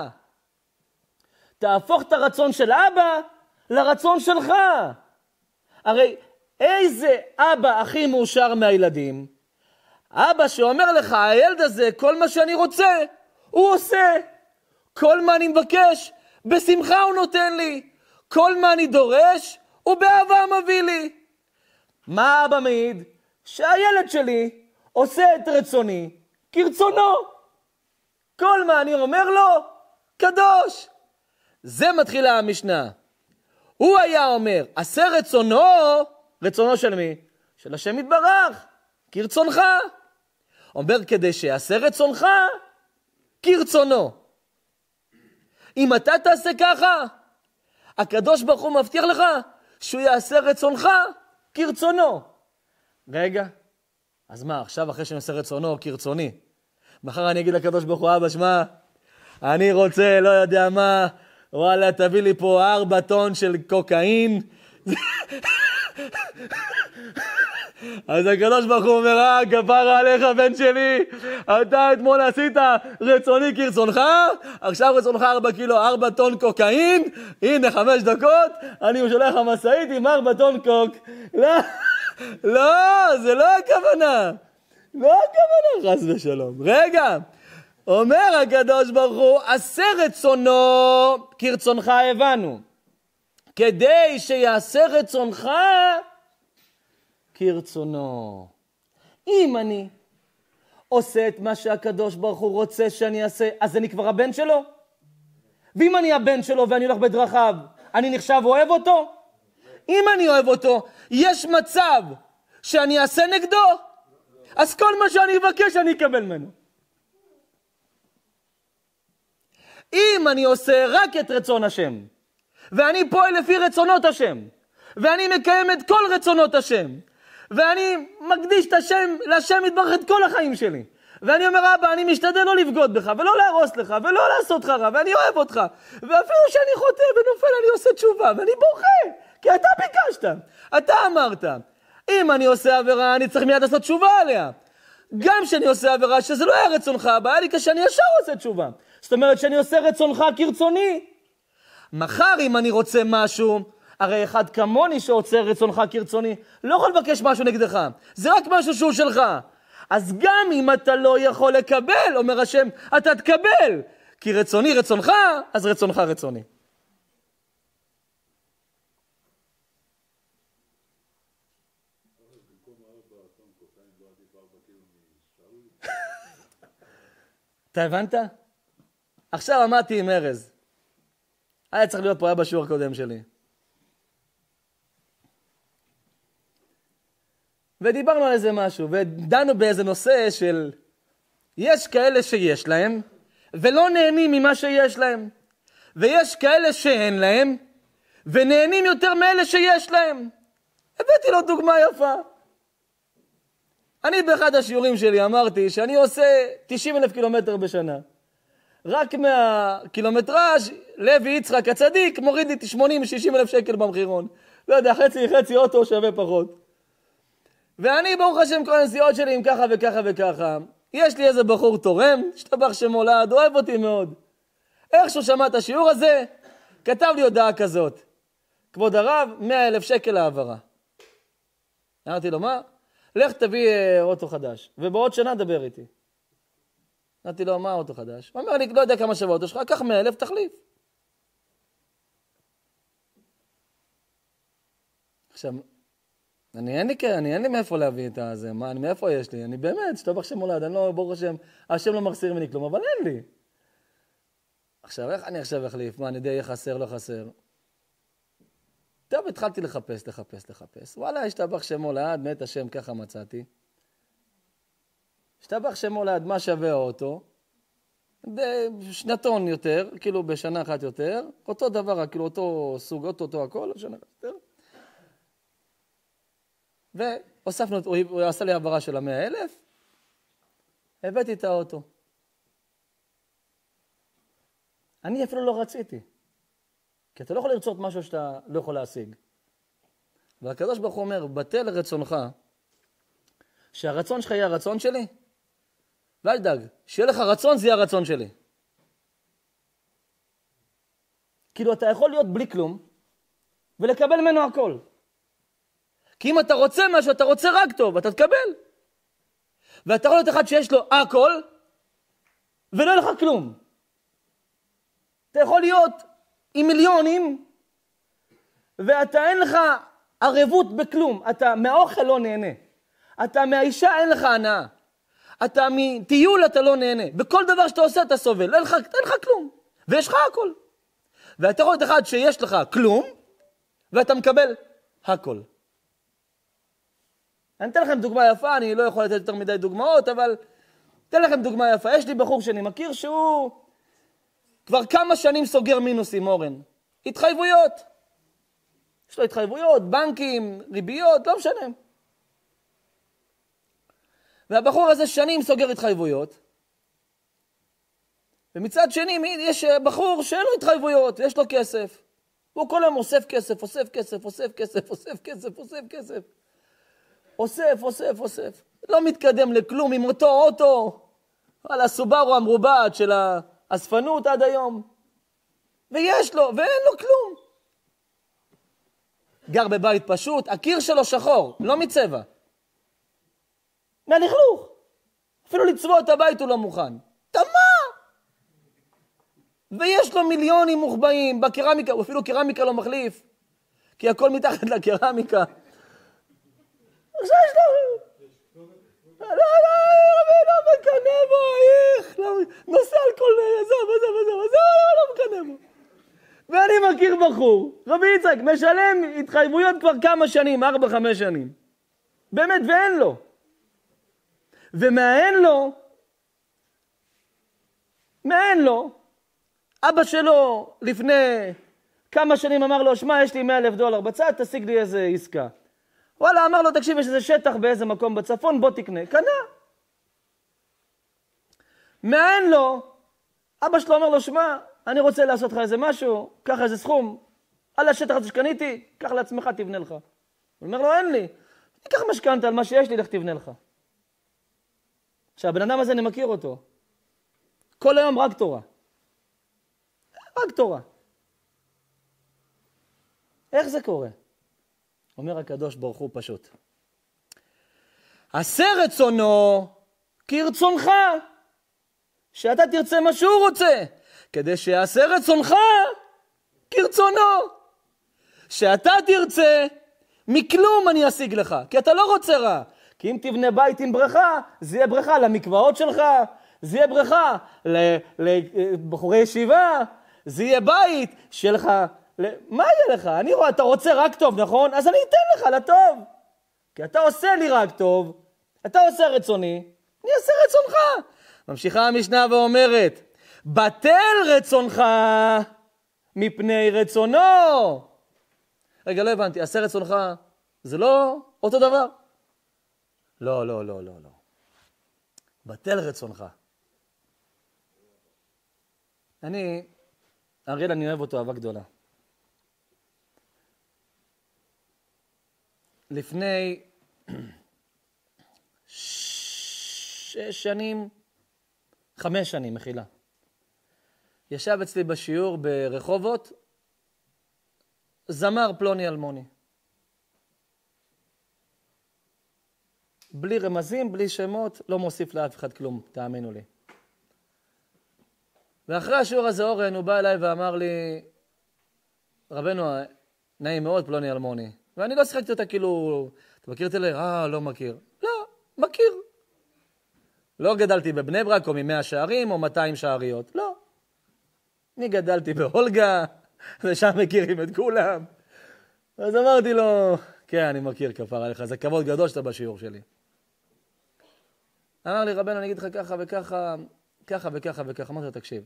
A: תהפוך את הרצון של אבא לרצון שלך. הרי איזה אבא הכי מאושר מהילדים? אבא שאומר לך, הילד הזה, כל מה שאני רוצה, הוא עושה. כל מה אני מבקש, בשמחה הוא נותן לי. כל מה אני דורש, הוא באהבה מביא לי. מה אבא מעיד? שהילד שלי עושה את רצוני כרצונו. כל מה אני אומר לו, קדוש. זה מתחילה המשנה. הוא היה אומר, עשה רצונו, רצונו של מי? של השם יתברך, כרצונך. אומר כדי שיעשה רצונך, כרצונו. אם אתה תעשה ככה, הקדוש ברוך הוא מבטיח לך שהוא יעשה רצונך כרצונו. רגע, אז מה, עכשיו אחרי שאני עושה רצונו כרצוני, מחר אני אגיד לקדוש ברוך הוא, אבא, שמע, אני רוצה, לא יודע מה, וואלה, תביא לי פה ארבע טון של קוקאין. אז הקדוש ברוך הוא אומר, אה, כפרה עליך בן שלי, אתה אתמול עשית רצוני כרצונך, עכשיו רצונך ארבע קילו, ארבע טון קוקאין, הנה חמש דקות, אני שולח המשאית עם ארבע טון קוק. לא, לא, זה לא הכוונה. לא הכוונה, חס ושלום. רגע, אומר הקדוש ברוך הוא, עשה רצונו כרצונך הבנו. כדי שיעשה רצונך כרצונו. אם אני עושה את מה שהקדוש ברוך הוא רוצה שאני אעשה, אז אני כבר הבן שלו. ואם אני הבן שלו ואני הולך בדרכיו, אני נחשב אוהב אותו? אם אני אוהב אותו, יש מצב שאני אעשה נגדו, אז כל מה שאני אבקש אני אקבל ממנו. אם אני עושה רק את רצון השם, ואני פועל לפי רצונות השם, ואני מקיים את כל רצונות השם, ואני מקדיש את השם, לשם יתברך את כל החיים שלי, ואני אומר, אבא, אני משתדל לא לבגוד בך, ולא להרוס לך, ולא לעשות לך רע, ואני אוהב אותך, ואפילו שאני חוטא ונופל, אני עושה תשובה, ואני בוכה, כי אתה ביקשת, אתה אמרת. אם אני עושה עבירה, אני צריך מיד לעשות תשובה עליה. גם שאני עושה עבירה, שזה לא היה רצונך, הבעיה לי כשאני ישר עושה תשובה. זאת אומרת שאני עושה רצונך כרצוני. מחר אם אני רוצה משהו, הרי אחד כמוני שעוצר רצונך כרצוני, לא יכול לבקש משהו נגדך. זה רק משהו שהוא שלך. אז גם אם אתה לא יכול לקבל, אומר השם, אתה תקבל. כי רצוני רצונך, אז רצונך רצוני. אתה הבנת? עכשיו עמדתי עם ארז. היה צריך להיות פה, היה בשיעור הקודם שלי. ודיברנו על איזה משהו, ודנו באיזה נושא של יש כאלה שיש להם, ולא נהנים ממה שיש להם. ויש כאלה שאין להם, ונהנים יותר מאלה שיש להם. הבאתי לו דוגמה יפה. אני באחד השיעורים שלי אמרתי שאני עושה תשעים אלף קילומטר בשנה. רק מהקילומטראז' לוי יצחק הצדיק מוריד לי שמונים שישים אלף שקל במחירון. לא יודע, חצי חצי אוטו שווה פחות. ואני ברוך השם כל הנסיעות שלי עם ככה וככה וככה. יש לי איזה בחור תורם, שתבח שמולד, אוהב אותי מאוד. איכשהו שמע את השיעור הזה, כתב לי הודעה כזאת. כבוד הרב, מאה אלף שקל העברה. אמרתי לו, מה? לך תביא אוטו חדש, ובעוד שנה דבר איתי. אמרתי לו, מה אוטו חדש? הוא אומר לי, לא יודע כמה שווה אוטו שלך, קח מאה אלף, תחליף. עכשיו, אני אין לי, אני אין לי מאיפה להביא את הזה, מה, אני, מאיפה יש לי? אני באמת, שטוב השם מולד, אני לא, ברוך השם, השם לא מחסיר ממני כלום, אבל אין לי. עכשיו, איך אני עכשיו אחליף? מה, אני יודע, יהיה חסר, לא חסר? ת טוב, התחלתי לחפש, לחפש, לחפש. וואלה, השתבח שמו לעד, מת השם, ככה מצאתי. השתבח שמו לעד, מה שווה האוטו? שנתון יותר, כאילו בשנה אחת יותר, אותו דבר, כאילו אותו סוג, אותו, אותו הכל, שנה אחת יותר. והוספנו, הוא, הוא עשה לי העברה של המאה אלף, הבאתי את האוטו. אני אפילו לא רציתי. כי אתה לא יכול לרצות משהו שאתה לא יכול להשיג. והקדוש ברוך הוא אומר, בטל רצונך, שהרצון שלך יהיה הרצון שלי, ואל דאג, שיהיה לך רצון, זה יהיה הרצון שלי. כאילו אתה יכול להיות בלי כלום, ולקבל ממנו הכל. כי אם אתה רוצה משהו, אתה רוצה רק טוב, אתה תקבל. ואתה יכול להיות אחד שיש לו הכל, ולא יהיה לך כלום. אתה יכול להיות עם מיליונים, ואתה אין לך ערבות בכלום. אתה מהאוכל לא נהנה. אתה מהאישה אין לך הנאה. אתה מטיול אתה לא נהנה. בכל דבר שאתה עושה אתה סובל. אין לך, אין לך כלום. ויש לך הכל. ואתה יכול להיות אחד שיש לך כלום, ואתה מקבל הכל. אני אתן לכם דוגמה יפה, אני לא יכול לתת יותר מדי דוגמאות, אבל אתן לכם דוגמה יפה. יש לי בחור שאני מכיר שהוא כבר כמה שנים סוגר מינוסים, אורן. התחייבויות. יש לו התחייבויות, בנקים, ריביות, לא משנה. והבחור הזה שנים סוגר התחייבויות. ומצד שני, יש בחור שאין לו התחייבויות, יש לו כסף. הוא כל היום אוסף כסף, אוסף כסף, אוסף כסף, אוסף כסף, אוסף כסף. אוסף, אוסף, אוסף. לא מתקדם לכלום עם אותו אוטו, על הסובארו המרובעת של האספנות עד היום. ויש לו, ואין לו כלום. גר בבית פשוט, הקיר שלו שחור, לא מצבע. מהלכלוך. אפילו לצבוע את הבית הוא לא מוכן. תמה! ויש לו מיליונים מוחבאים בקרמיקה, הוא אפילו קרמיקה לא מחליף, כי הכל מתחת לקרמיקה. עכשיו יש לו... לא, לא, לא מקנה בו, איך, נוסע על כל עזוב, עזוב, עזוב, עזוב, לא מקנה בו. ואני מכיר בחור, רבי יצחק, משלם התחייבויות כבר כמה שנים, ארבע, חמש שנים. באמת, ואין לו. ומהאין לו, מהאין לו, אבא שלו לפני כמה שנים אמר לו, שמע, יש לי מאה אלף דולר בצד, תשיג לי איזה עסקה. וואלה, אמר לו, תקשיב, יש איזה שטח באיזה מקום בצפון, בוא תקנה. קנה. מהאין לו, אבא שלו אומר לו, שמע, אני רוצה לעשות לך איזה משהו, קח איזה סכום, על השטח הזה שקניתי, קח לעצמך, תבנה לך. הוא אומר לו, אין לי. תיקח משכנתה על מה שיש לי, לך תבנה לך. עכשיו, הבן אדם הזה אני מכיר אותו. כל היום רק תורה. רק תורה. איך זה קורה? אומר הקדוש ברוך הוא פשוט. עשה רצונו כרצונך, שאתה תרצה מה שהוא רוצה, כדי שיעשה רצונך כרצונו. שאתה תרצה, מכלום אני אשיג לך, כי אתה לא רוצה רע. כי אם תבנה בית עם בריכה, זה יהיה בריכה למקוואות שלך, זה יהיה בריכה לבחורי ישיבה, זה יהיה בית שלך, מה יהיה לך? אני רואה, אתה רוצה רק טוב, נכון? אז אני אתן לך לטוב. כי אתה עושה לי רק טוב, אתה עושה רצוני, אני אעשה רצונך. ממשיכה המשנה ואומרת, בטל רצונך מפני רצונו. רגע, לא הבנתי, עשה רצונך, זה לא אותו דבר? לא, לא, לא, לא, לא. בטל רצונך. אני, אריאל, אני אוהב אותו אהבה גדולה. לפני שש שנים, חמש שנים, מחילה. ישב אצלי בשיעור ברחובות, זמר פלוני אלמוני. בלי רמזים, בלי שמות, לא מוסיף לאף אחד כלום, תאמינו לי. ואחרי השיעור הזה, אורן, הוא בא אליי ואמר לי, רבנו, נעים מאוד פלוני אלמוני. ואני לא שחקתי אותה כאילו, אתה מכיר את אלה? אה, לא מכיר. לא, מכיר. לא גדלתי בבני ברק או ממאה שערים או מאתיים שעריות, לא. אני גדלתי בהולגה, ושם מכירים את כולם. אז אמרתי לו, כן, אני מכיר, כפר עליך, זה כבוד גדול שאתה בשיעור שלי. אמר לי, רבנו, אני אגיד לך ככה וככה, ככה וככה וככה. אמרתי לו, תקשיב.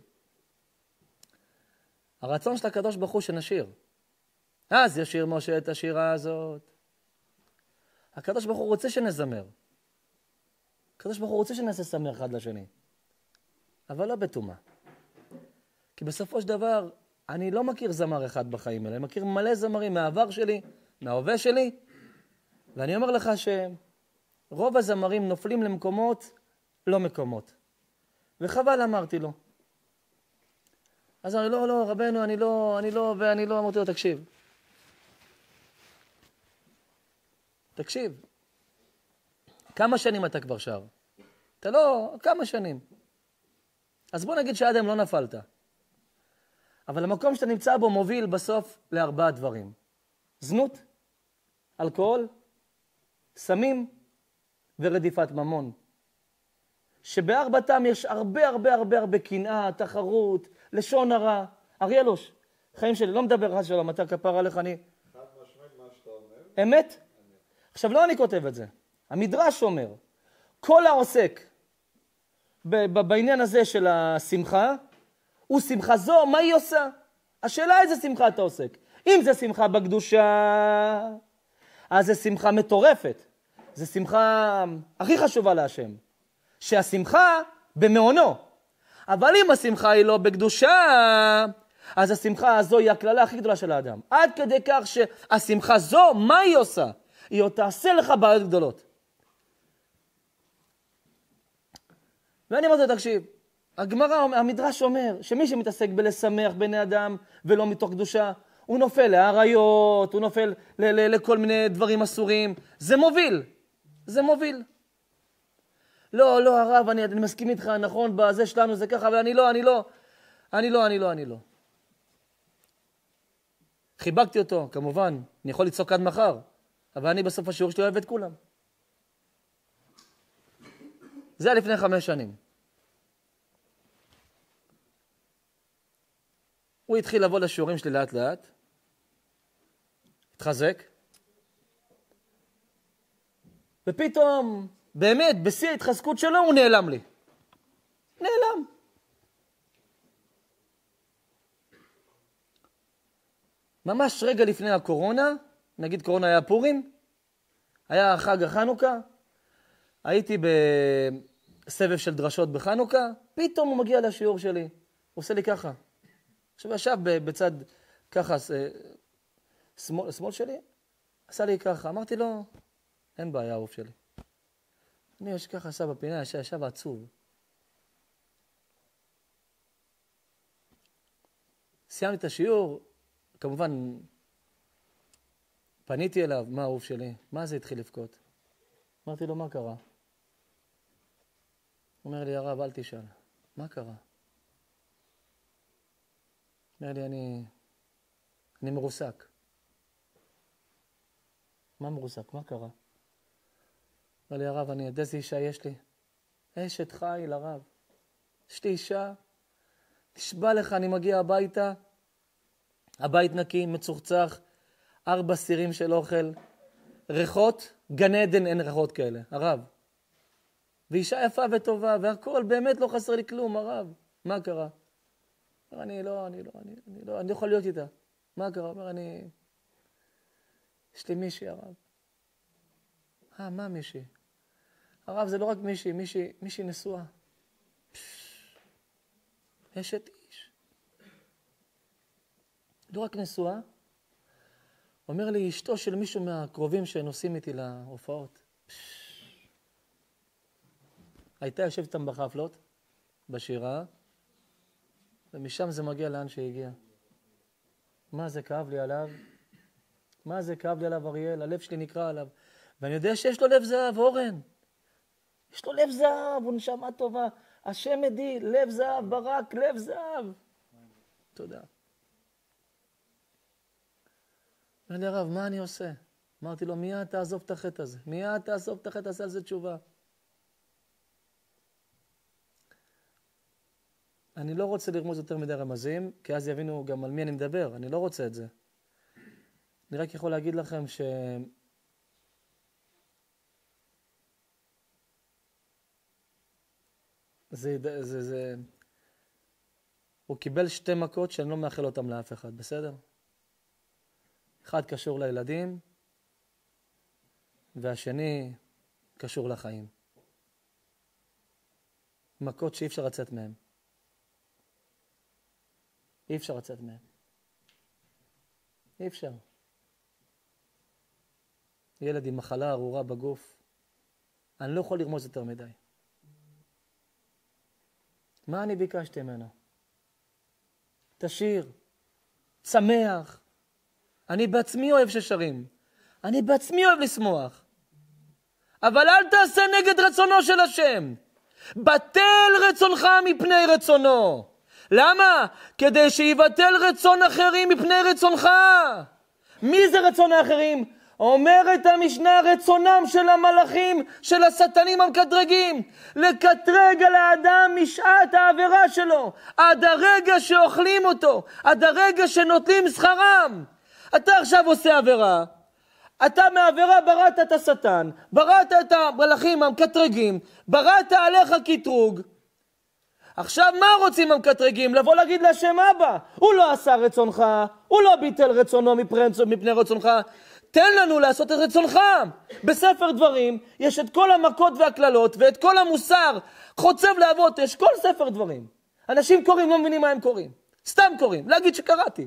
A: הרצון של הקדוש ברוך הוא שנשיר. אז ישיר משה את השירה הזאת. הקדוש ברוך הוא רוצה שנזמר. הקדוש ברוך הוא רוצה שנעשה שמח אחד לשני. אבל לא בתומה. כי בסופו של דבר, אני לא מכיר זמר אחד בחיים האלה. אני מכיר מלא זמרים מהעבר שלי, מההווה שלי. ואני אומר לך שרוב הזמרים נופלים למקומות לא מקומות. וחבל אמרתי לו. אז אני לא, לא, רבנו, אני לא, אני לא, ואני לא, אמרתי לו, תקשיב. תקשיב. כמה שנים אתה כבר שר? אתה לא, כמה שנים. אז בוא נגיד שעד היום לא נפלת. אבל המקום שאתה נמצא בו מוביל בסוף לארבעה דברים. זנות, אלכוהול, סמים ורדיפת ממון. שבארבעתם יש הרבה הרבה הרבה הרבה קנאה, תחרות, לשון הרע. אריאלוש, חיים שלי, לא מדבר חס שלום, אתה כפר עליך, אני...
B: חד משמעית מה שאתה אומר.
A: אמת? עכשיו לא אני כותב את זה. המדרש אומר, כל העוסק ב- ב- בעניין הזה של השמחה, הוא שמחה זו, מה היא עושה? השאלה איזה שמחה אתה עוסק. אם זה שמחה בקדושה, אז זה שמחה מטורפת. זה שמחה הכי חשובה להשם. שהשמחה במעונו. אבל אם השמחה היא לא בקדושה, אז השמחה הזו היא הכללה הכי גדולה של האדם. עד כדי כך שהשמחה זו, מה היא עושה? היא עוד תעשה לך בעיות גדולות. ואני אומר לו, תקשיב, הגמרא, המדרש אומר, שמי שמתעסק בלשמח בני אדם ולא מתוך קדושה, הוא נופל להריות, הוא נופל ל- ל- לכל מיני דברים אסורים. זה מוביל. זה מוביל. לא, לא, הרב, אני, אני מסכים איתך, נכון, בזה שלנו זה ככה, אבל אני לא, אני לא, אני לא, אני לא, אני לא. חיבקתי אותו, כמובן, אני יכול לצעוק עד מחר, אבל אני בסוף השיעור שלי אוהב את כולם. זה היה לפני חמש שנים. הוא התחיל לבוא לשיעורים שלי לאט לאט, התחזק, ופתאום, באמת, בשיא ההתחזקות שלו, הוא נעלם לי. נעלם. ממש רגע לפני הקורונה, נגיד קורונה היה פורים, היה חג החנוכה, הייתי בסבב של דרשות בחנוכה, פתאום הוא מגיע לשיעור שלי, הוא עושה לי ככה. עכשיו ישב בצד ככה, שמאל, שמאל שלי, עשה לי ככה, אמרתי לו, אין בעיה, אהוב שלי. אני יש ככה עשה בפינה, ישב, ישב עצוב. סיימתי את השיעור, כמובן פניתי אליו, מה אהוב שלי? מה זה התחיל לבכות? אמרתי לו, מה קרה? הוא אומר לי, הרב, אל תשאל. מה קרה? אומר לי, אני, אני מרוסק. מה מרוסק? מה קרה? אומר לי, הרב, אני יודע איזה אישה יש לי. אשת חיל, הרב. יש לי אישה, נשבע לך, אני מגיע הביתה, הבית נקי, מצוחצח, ארבע סירים של אוכל, ריחות, גן עדן, אין ריחות כאלה, הרב. ואישה יפה וטובה, והכל, באמת לא חסר לי כלום, הרב. מה קרה? אומר, אני לא, אני לא, אני, אני לא, אני לא יכול להיות איתה. מה קרה? אומר, אני... יש לי מישהי, הרב. אה, מה מישהי? הרב, זה לא רק מישהי, מישהי, מישהי נשואה. אשת איש. לא רק נשואה. אומר לי, אשתו של מישהו מהקרובים שנוסעים איתי להופעות. הייתה יושבת איתם בחפלות, בשירה, ומשם זה מגיע לאן שהגיע. מה זה כאב לי עליו? מה זה כאב לי עליו, אריאל? הלב שלי נקרא עליו. ואני יודע שיש לו לב זהב, אורן. יש לו לב זהב, הוא נשמה טובה. השם עדי, לב זהב, ברק, לב זהב. תודה. אמר לי, הרב, מה אני עושה? אמרתי לו, מיד תעזוב את החטא הזה. מיד תעזוב את החטא, תעשה על זה תשובה. אני לא רוצה לרמוז יותר מדי רמזים, כי אז יבינו גם על מי אני מדבר. אני לא רוצה את זה. אני רק יכול להגיד לכם ש... זה, זה, זה... הוא קיבל שתי מכות שאני לא מאחל אותם לאף אחד, בסדר? אחד קשור לילדים, והשני קשור לחיים. מכות שאי אפשר לצאת מהם. אי אפשר לצאת מהם. אי אפשר. ילד עם מחלה ארורה בגוף, אני לא יכול לרמוז יותר מדי. מה אני ביקשתי ממנו? תשיר, צמח. אני בעצמי אוהב ששרים. אני בעצמי אוהב לשמוח. אבל אל תעשה נגד רצונו של השם. בטל רצונך מפני רצונו. למה? כדי שיבטל רצון אחרים מפני רצונך. מי זה רצון האחרים? אומרת המשנה, רצונם של המלאכים, של השטנים המקטרגים, לקטרג על האדם משעת העבירה שלו, עד הרגע שאוכלים אותו, עד הרגע שנוטלים שכרם. אתה עכשיו עושה עבירה, אתה מעבירה בראת את השטן, בראת את המלאכים המקטרגים, בראת עליך קטרוג. עכשיו מה רוצים המקטרגים? לבוא להגיד להשם אבא, הוא לא עשה רצונך, הוא לא ביטל רצונו מפני רצונך, תן לנו לעשות את רצונך. בספר דברים יש את כל המכות והכללות ואת כל המוסר, חוצב להבות, יש כל ספר דברים. אנשים קוראים, לא מבינים מה הם קוראים, סתם קוראים, להגיד שקראתי.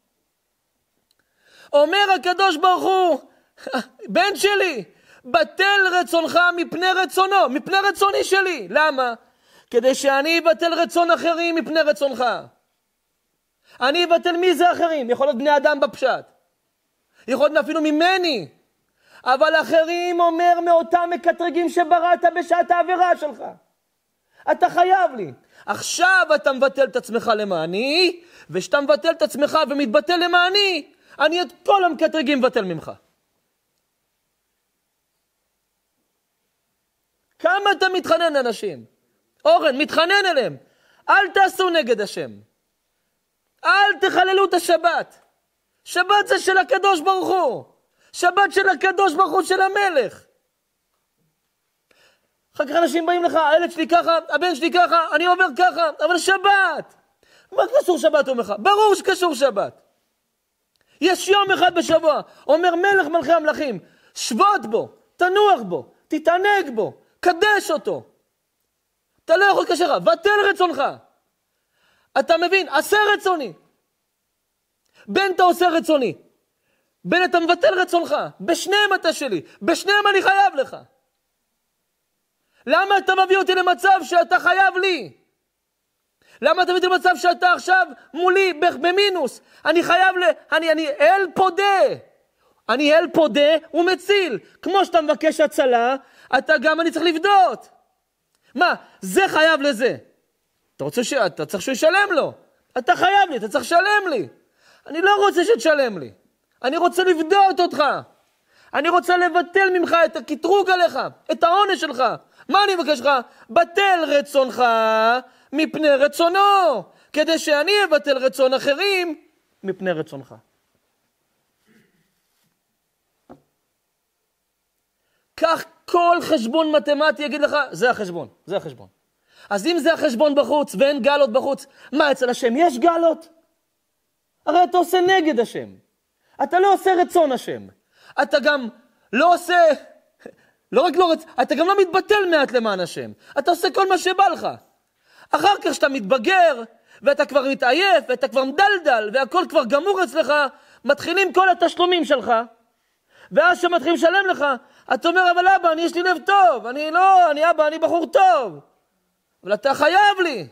A: אומר הקדוש ברוך הוא, בן שלי, בטל רצונך מפני רצונו, מפני רצוני שלי. למה? כדי שאני אבטל רצון אחרים מפני רצונך. אני אבטל מי זה אחרים? יכול להיות בני אדם בפשט, יכול להיות אפילו ממני, אבל אחרים אומר מאותם מקטרגים שבראת בשעת העבירה שלך. אתה חייב לי. עכשיו אתה מבטל את עצמך למעני, ושאתה מבטל את עצמך ומתבטל למעני, אני את כל המקטרגים מבטל ממך. כמה אתה מתחנן לאנשים? אורן, מתחנן אליהם. אל תעשו נגד השם. אל תחללו את השבת. שבת זה של הקדוש ברוך הוא. שבת של הקדוש ברוך הוא, של המלך. אחר כך אנשים באים לך, הילד שלי ככה, הבן שלי ככה, אני עובר ככה, אבל שבת. מה קשור שבת אומר לך? ברור שקשור שבת. יש יום אחד בשבוע, אומר מלך מלכי המלכים, שבות בו, תנוח בו, תתענג בו, קדש אותו. אתה לא יכול לקשר, בטל רצונך. אתה מבין? עשה רצוני. בין אתה עושה רצוני, בין אתה מבטל רצונך. בשניהם אתה שלי, בשניהם אני חייב לך. למה אתה מביא אותי למצב שאתה חייב לי? למה אתה מביא אותי למצב שאתה עכשיו מולי במינוס? אני חייב ל... אני, אני אל פודה. אני אל פודה ומציל. כמו שאתה מבקש הצלה, אתה גם אני צריך לבדות. מה? זה חייב לזה. אתה רוצה ש... אתה צריך שהוא ישלם לו. אתה חייב לי, אתה צריך לשלם לי. אני לא רוצה שתשלם לי. אני רוצה לבדות אותך. אני רוצה לבטל ממך את הקטרוג עליך, את העונש שלך. מה אני מבקש לך? בטל רצונך מפני רצונו, כדי שאני אבטל רצון אחרים מפני רצונך. כך כל חשבון מתמטי יגיד לך, זה החשבון, זה החשבון. אז אם זה החשבון בחוץ ואין גלות בחוץ, מה אצל השם? יש גלות? הרי אתה עושה נגד השם. אתה לא עושה רצון השם. אתה גם לא עושה, לא רק לא רצ... אתה גם לא מתבטל מעט למען השם. אתה עושה כל מה שבא לך. אחר כך שאתה מתבגר, ואתה כבר מתעייף, ואתה כבר מדלדל, והכל כבר גמור אצלך, מתחילים כל התשלומים שלך, ואז שמתחילים לשלם לך, אתה אומר, אבל אבא, אני יש לי לב טוב, אני לא, אני אבא, אני בחור טוב, אבל אתה חייב לי.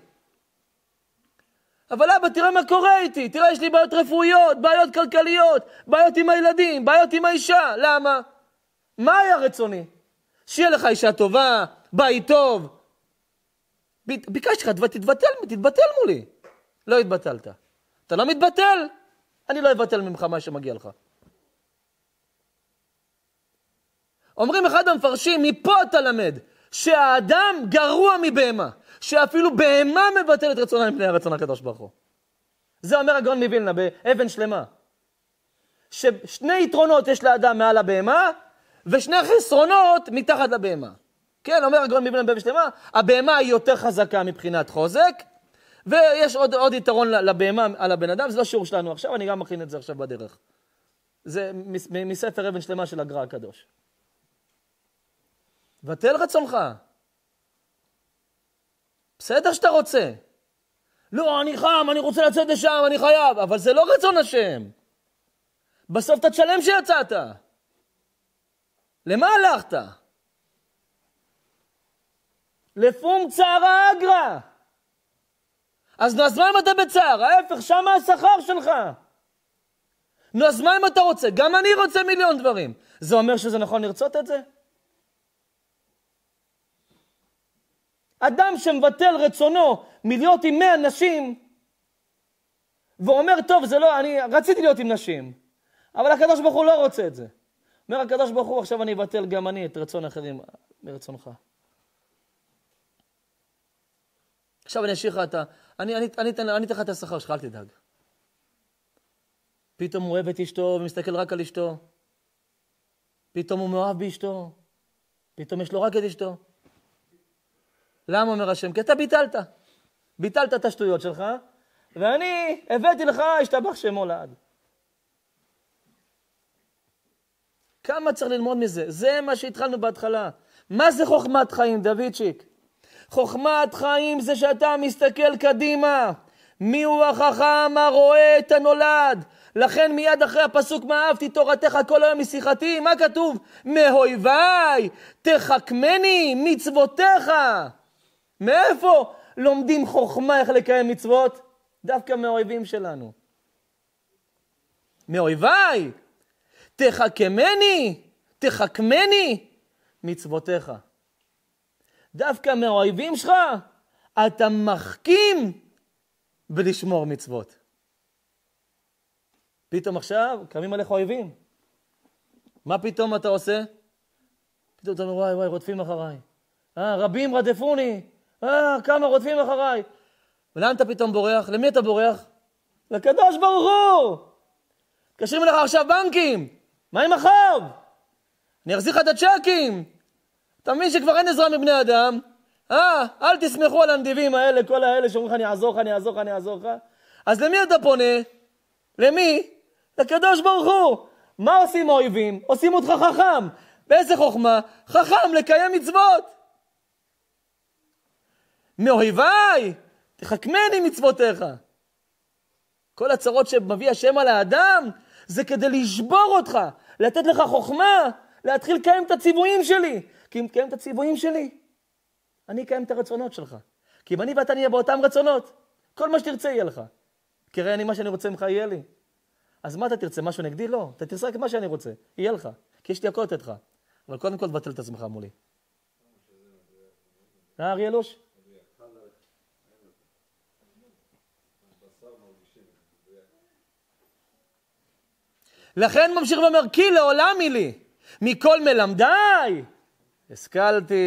A: אבל אבא, תראה מה קורה איתי, תראה, יש לי בעיות רפואיות, בעיות כלכליות, בעיות עם הילדים, בעיות עם האישה. למה? מה היה רצוני? שיהיה לך אישה טובה, בית טוב. ביקשתי לך, תתבטל, תתבטל מולי. לא התבטלת. אתה לא מתבטל? אני לא אבטל ממך מה שמגיע לך. אומרים אחד המפרשים, מפה אתה למד, שהאדם גרוע מבהמה. שאפילו בהמה מבטל את רצונה מפני הרצון הקדוש ברוך הוא. זה אומר הגאון מווילנה באבן שלמה. ששני יתרונות יש לאדם מעל הבהמה, ושני חסרונות מתחת לבהמה. כן, אומר הגאון מווילנה בהבן שלמה, הבהמה היא יותר חזקה מבחינת חוזק, ויש עוד, עוד יתרון לבהמה על הבן אדם, זה לא שיעור שלנו עכשיו, אני גם מכין את זה עכשיו בדרך. זה מספר אבן שלמה של הגר"א הקדוש. בטל רצונך. בסדר שאתה רוצה. לא, אני חם, אני רוצה לצאת לשם, אני חייב, אבל זה לא רצון השם. בסוף אתה תשלם שיצאת. למה הלכת? לפום צערה אגרא. אז נו, אז מה אם אתה בצער? ההפך, שמה השכר שלך. נו, אז מה אם אתה רוצה? גם אני רוצה מיליון דברים. זה אומר שזה נכון לרצות את זה? אדם שמבטל רצונו מלהיות עם מאה נשים, ואומר, טוב, זה לא, אני רציתי להיות עם נשים, אבל הקדוש ברוך הוא לא רוצה את זה. אומר הקדוש ברוך הוא, עכשיו אני אבטל גם אני את רצון אחרים מרצונך. עכשיו אני אשאיר לך את ה... אני, אני, אני, אני, אני אתן לך את השכר שלך, אל תדאג. פתאום הוא אוהב את אשתו ומסתכל רק על אשתו. פתאום הוא מאוהב באשתו. פתאום יש לו רק את אשתו. למה אומר השם? כי אתה ביטלת. ביטלת את השטויות שלך, ואני הבאתי לך, השתבח שמו לעד. כמה צריך ללמוד מזה? זה מה שהתחלנו בהתחלה. מה זה חוכמת חיים, דוידשיק? חוכמת חיים זה שאתה מסתכל קדימה. מי הוא החכם הרואה את הנולד? לכן מיד אחרי הפסוק מה אהבתי תורתך כל היום משיחתי, מה כתוב? מאויביי תחכמני מצוותיך. מאיפה לומדים חוכמה איך לקיים מצוות? דווקא מהאויבים שלנו. מאויביי תחכמני, תחכמני מצוותיך. דווקא מהאויבים שלך אתה מחכים בלשמור מצוות. פתאום עכשיו קמים עליך אויבים. מה פתאום אתה עושה? פתאום אתה אומר, וואי וואי, רודפים אחריי. אה, רבים רדפוני. אה, כמה רודפים אחריי. ולאן אתה פתאום בורח? למי אתה בורח? לקדוש ברוך הוא. קשרים לך עכשיו בנקים. מה עם החוב? אני אחזיר לך את הצ'קים. אתה מבין שכבר אין עזרה מבני אדם? אה, אל תסמכו על הנדיבים האלה, כל האלה שאומרים לך, אני אעזור לך, אני אעזור לך, אני אעזור לך. אז למי אתה פונה? למי? לקדוש ברוך הוא. מה עושים האויבים? עושים אותך חכם. באיזה חוכמה? חכם לקיים מצוות. מאויביי, תחכמני מצוותיך. כל הצרות שמביא השם על האדם, זה כדי לשבור אותך, לתת לך חוכמה, להתחיל לקיים את הציוויים שלי. כי אם תקיים את הציוויים שלי, אני אקיים את הרצונות שלך. כי אם אני ואתה נהיה באותם רצונות, כל מה שתרצה יהיה לך. כי ראי אני מה שאני רוצה ממך יהיה לי. אז מה אתה תרצה? משהו נגדי? לא. אתה תרצה רק מה שאני רוצה. יהיה לך. כי יש לי הכל לתת לך. אבל קודם כל תבטל את עצמך מולי. אה, אריאלוש? לכן ממשיך ואומר, כי לעולם היא לי. מכל מלמדיי השכלתי.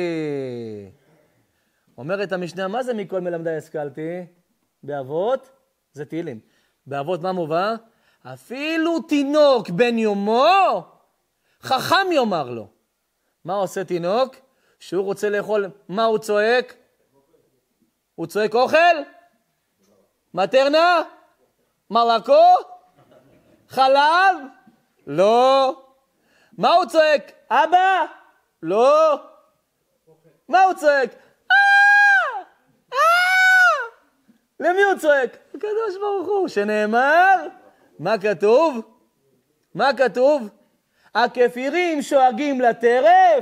A: אומרת המשנה, מה זה מכל מלמדיי השכלתי? באבות, זה תהילים. באבות מה מובא? אפילו תינוק בן יומו, חכם יאמר לו. מה עושה תינוק? שהוא רוצה לאכול, מה הוא צועק? הוא צועק אוכל? מטרנה? מלקו? חלב? לא. מה הוא צועק? אבא? לא. מה הוא צועק? אה! אה! למי הוא צועק? הקדוש ברוך הוא, שנאמר, מה כתוב? מה כתוב? הכפירים שואגים לטרף,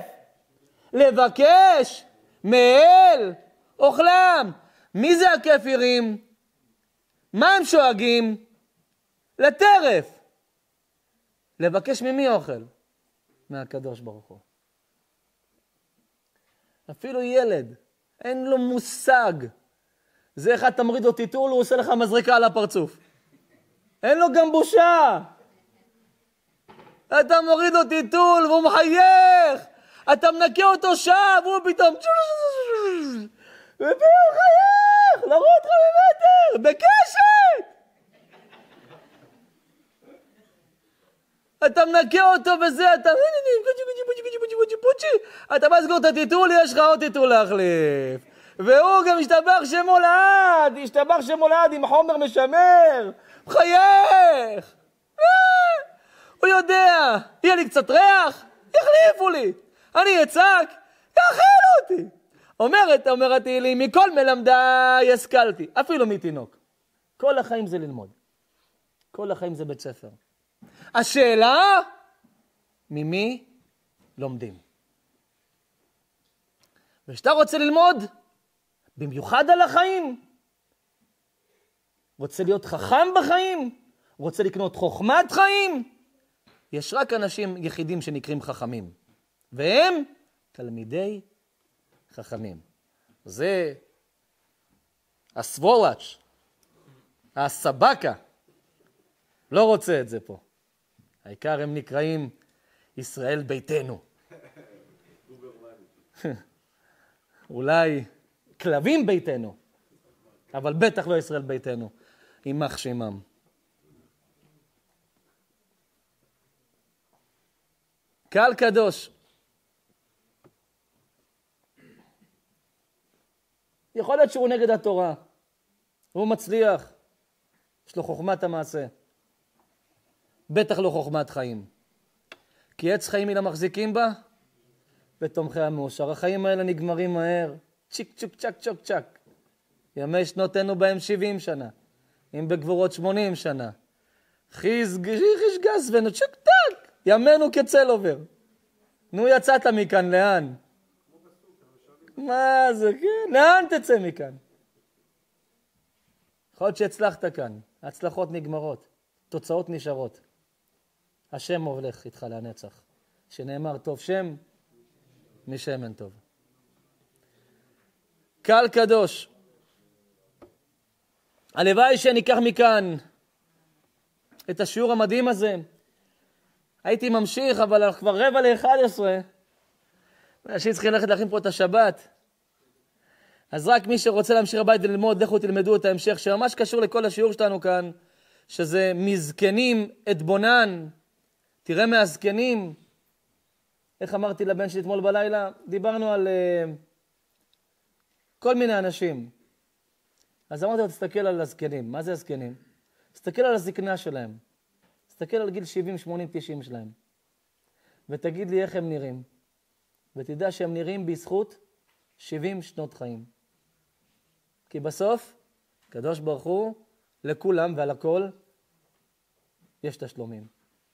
A: לבקש מאל אוכלם. מי זה הכפירים? מה הם שואגים? לטרף. לבקש ממי אוכל? מהקדוש ברוך הוא. אפילו ילד, אין לו מושג. זה אחד תמריד או טיטול, הוא עושה לך מזריקה על הפרצוף. אין לו גם בושה. אתה מוריד לו טיטול והוא מחייך. אתה מנקה אותו שעה והוא פתאום... והוא מחייך, לראות אותך ממטר, בקשת. אתה מנקה אותו וזה, אתה... אתה בא לסגור את הטיטול, יש לך עוד טיטול להחליף. והוא גם השתבח שמו לעד, השתבח שמו לעד עם חומר משמר. חייך. הוא יודע, יהיה לי קצת ריח, יחליפו לי. אני אצעק, יאכלו אותי. אומרת, אומרת לי, מכל מלמדי השכלתי, אפילו מתינוק. כל החיים זה ללמוד. כל החיים זה בית ספר. השאלה, ממי לומדים? ושאתה רוצה ללמוד, במיוחד על החיים, רוצה להיות חכם בחיים, רוצה לקנות חוכמת חיים, יש רק אנשים יחידים שנקראים חכמים, והם תלמידי חכמים. זה הסבולאץ', הסבקה, לא רוצה את זה פה. העיקר הם נקראים ישראל ביתנו. אולי כלבים ביתנו, אבל בטח לא ישראל ביתנו, יימח שמם. קהל קדוש. יכול להיות שהוא נגד התורה, הוא מצליח, יש לו חוכמת המעשה. בטח לא חוכמת חיים. כי עץ חיים היא למחזיקים בה, ותומכי המאושר. החיים האלה נגמרים מהר, צ'יק צ'וק צ'ק צ'וק צ'ק. ימי שנותינו בהם שבעים שנה, אם בגבורות שמונים שנה. חיז חיש גס ונוצ'וק טק, ימינו כצל עובר. נו, יצאת מכאן, לאן? מה זה, כן, לאן תצא מכאן? יכול להיות שהצלחת כאן, ההצלחות נגמרות, תוצאות נשארות. השם הולך איתך לנצח, שנאמר טוב שם, משמן טוב. קהל קדוש, הלוואי שניקח מכאן את השיעור המדהים הזה. הייתי ממשיך, אבל כבר רבע לאחד עשרה. אנשים צריכים ללכת להכין פה את השבת. אז רק מי שרוצה להמשיך הבית וללמוד, לכו תלמדו את ההמשך, שממש קשור לכל השיעור שלנו כאן, שזה מזקנים את בונן. תראה מהזקנים. איך אמרתי לבן שלי אתמול בלילה? דיברנו על uh, כל מיני אנשים. אז אמרתי לו, תסתכל על הזקנים. מה זה הזקנים? תסתכל על הזקנה שלהם. תסתכל על גיל שבעים, שמונים, תשעים שלהם. ותגיד לי איך הם נראים. ותדע שהם נראים בזכות שבעים שנות חיים. כי בסוף, קדוש ברוך הוא, לכולם ועל הכל, יש תשלומים.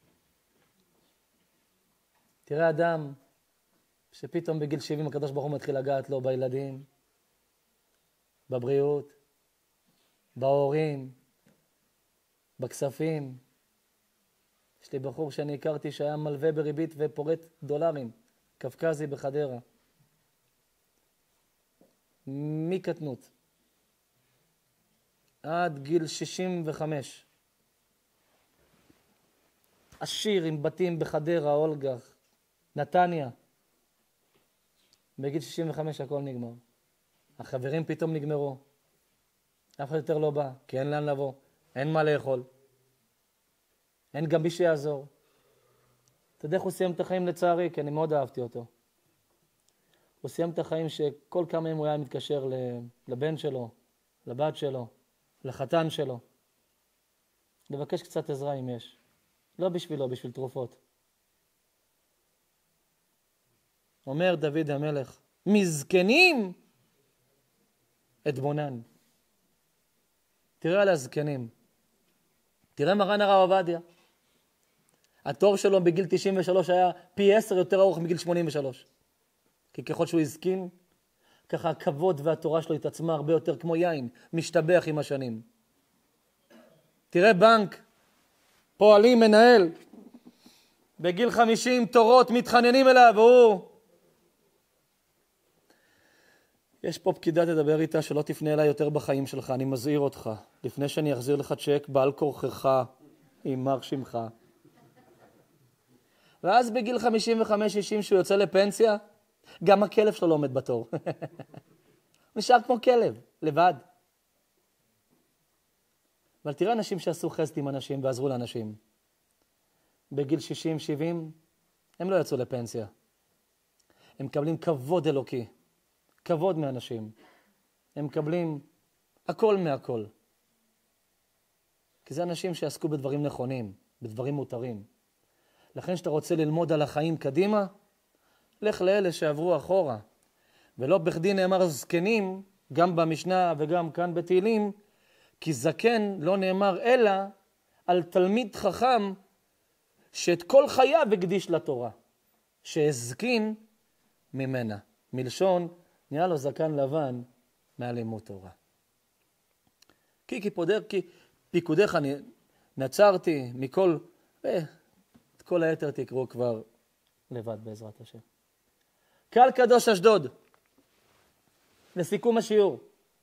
A: תראה אדם שפתאום בגיל שבעים הקדוש ברוך הוא מתחיל לגעת לו בילדים, בבריאות, בהורים, בכספים. יש לי בחור שאני הכרתי שהיה מלווה בריבית ופורט דולרים, קפקזי בחדרה. מקטנות. עד גיל שישים וחמש. עשיר עם בתים בחדרה, אולגה, נתניה. בגיל שישים וחמש הכל נגמר. החברים פתאום נגמרו. אף אחד יותר לא בא, כי אין לאן לבוא. אין מה לאכול. אין גם מי שיעזור. אתה יודע איך הוא סיים את החיים לצערי? כי אני מאוד אהבתי אותו. הוא סיים את החיים שכל כמה ימים הוא היה מתקשר לבן שלו, לבת שלו, לחתן שלו. לבקש קצת עזרה אם יש. לא בשבילו, בשביל תרופות. אומר דוד המלך, מזקנים את בונן. תראה על הזקנים. תראה מרן הרב עובדיה. התור שלו בגיל תשעים ושלוש היה פי עשר יותר ארוך מגיל שמונים ושלוש. כי ככל שהוא הזקין, ככה הכבוד והתורה שלו התעצמה הרבה יותר כמו יין, משתבח עם השנים. תראה בנק, פועלים, מנהל, בגיל חמישים תורות מתחננים אליו, והוא... יש פה פקידה, תדבר איתה, שלא תפנה אליי יותר בחיים שלך, אני מזהיר אותך. לפני שאני אחזיר לך צ'ק, בעל כורכך, יימח שמך. ואז בגיל חמישים וחמש שישים שהוא יוצא לפנסיה, גם הכלב שלו לא עומד בתור. הוא נשאר כמו כלב, לבד. אבל תראה אנשים שעשו חסד עם אנשים ועזרו לאנשים. בגיל שישים שבעים, הם לא יצאו לפנסיה. הם מקבלים כבוד אלוקי, כבוד מאנשים. הם מקבלים הכל מהכל. כי זה אנשים שעסקו בדברים נכונים, בדברים מותרים. לכן שאתה רוצה ללמוד על החיים קדימה, לך לאלה שעברו אחורה. ולא בכדי נאמר זקנים, גם במשנה וגם כאן בתהילים, כי זקן לא נאמר אלא על תלמיד חכם שאת כל חייו הקדיש לתורה, שהזקין ממנה. מלשון, נראה לו זקן לבן מהלימוד תורה. כי כפודר, כי פיקודך אני נצרתי מכל, את כל היתר תקראו כבר לבד בעזרת השם. קהל קדוש אשדוד, לסיכום השיעור.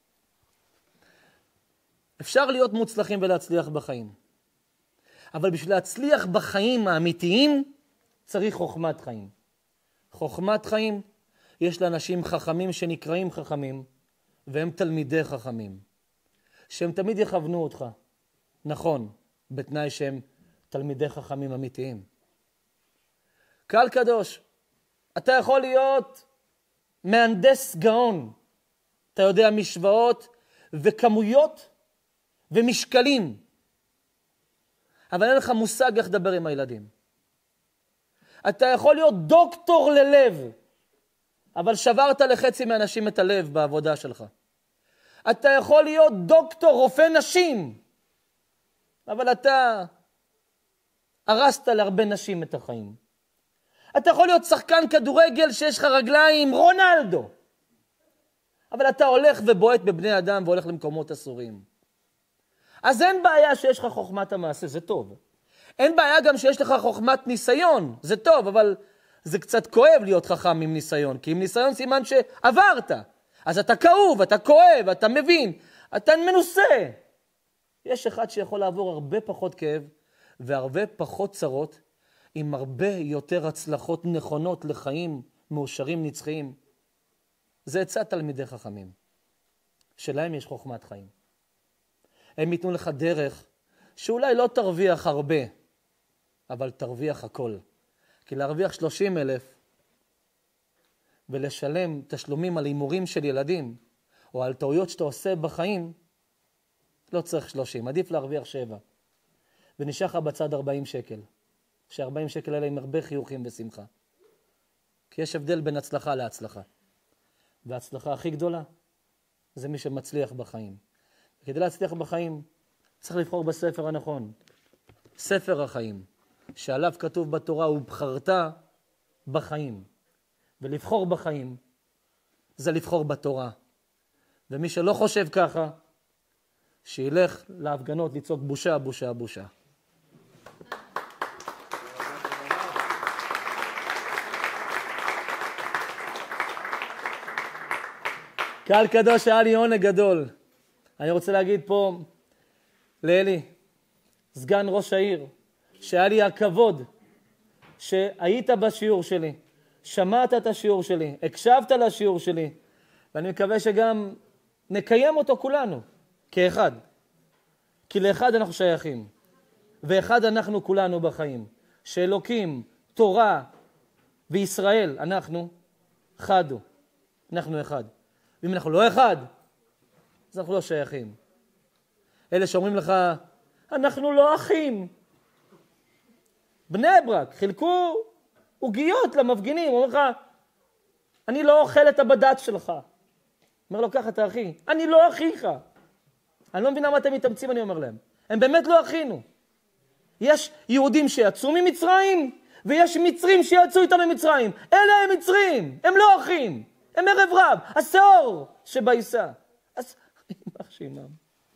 A: אפשר להיות מוצלחים ולהצליח בחיים. אבל בשביל להצליח בחיים האמיתיים, צריך חוכמת חיים. חוכמת חיים, יש לאנשים חכמים שנקראים חכמים, והם תלמידי חכמים. שהם תמיד יכוונו אותך. נכון, בתנאי שהם תלמידי חכמים אמיתיים. קהל קדוש, אתה יכול להיות מהנדס גאון. אתה יודע משוואות וכמויות ומשקלים. אבל אין לך מושג איך לדבר עם הילדים. אתה יכול להיות דוקטור ללב, אבל שברת לחצי מהאנשים את הלב בעבודה שלך. אתה יכול להיות דוקטור רופא נשים, אבל אתה הרסת להרבה נשים את החיים. אתה יכול להיות שחקן כדורגל שיש לך רגליים רונלדו, אבל אתה הולך ובועט בבני אדם והולך למקומות אסורים. אז אין בעיה שיש לך חוכמת המעשה, זה טוב. אין בעיה גם שיש לך חוכמת ניסיון, זה טוב, אבל זה קצת כואב להיות חכם עם ניסיון, כי עם ניסיון סימן שעברת. אז אתה כאוב, אתה כואב, אתה מבין, אתה מנוסה. יש אחד שיכול לעבור הרבה פחות כאב, והרבה פחות צרות, עם הרבה יותר הצלחות נכונות לחיים מאושרים נצחיים. זה עצת תלמידי חכמים, שלהם יש חוכמת חיים. הם ייתנו לך דרך שאולי לא תרוויח הרבה, אבל תרוויח הכל. כי להרוויח שלושים אלף ולשלם תשלומים על הימורים של ילדים, או על טעויות שאתה עושה בחיים, לא צריך שלושים, עדיף להרוויח שבע. ונשאר לך בצד ארבעים שקל. ש-ארבעים שקל האלה עם הרבה חיוכים ושמחה. כי יש הבדל בין הצלחה להצלחה. וההצלחה הכי גדולה זה מי שמצליח בחיים. כדי להצליח בחיים צריך לבחור בספר הנכון. ספר החיים, שעליו כתוב בתורה, ובחרת בחיים. ולבחור בחיים זה לבחור בתורה. ומי שלא חושב ככה, שילך להפגנות לצעוק בושה, בושה, בושה. קהל קדוש, היה לי עונג גדול. אני רוצה להגיד פה לאלי, סגן ראש העיר, שהיה לי הכבוד שהיית בשיעור שלי, שמעת את השיעור שלי, הקשבת לשיעור שלי, ואני מקווה שגם נקיים אותו כולנו, כאחד. כי לאחד אנחנו שייכים, ואחד אנחנו כולנו בחיים. שאלוקים, תורה וישראל, אנחנו חד הוא. אנחנו אחד. ואם אנחנו לא אחד, אז אנחנו לא שייכים. אלה שאומרים לך, אנחנו לא אחים. בני ברק, חילקו עוגיות למפגינים, אומר לך, אני לא אוכל את הבד"ץ שלך. אומר לו, ככה אתה אחי. אני לא אחיך. אני לא מבינה מה אתם מתאמצים, אני אומר להם. הם באמת לא אחינו. יש יהודים שיצאו ממצרים, ויש מצרים שיצאו איתם ממצרים. אלה הם מצרים, הם לא אחים. הם ערב רב, השאור שבייסה. אז יימח שמם.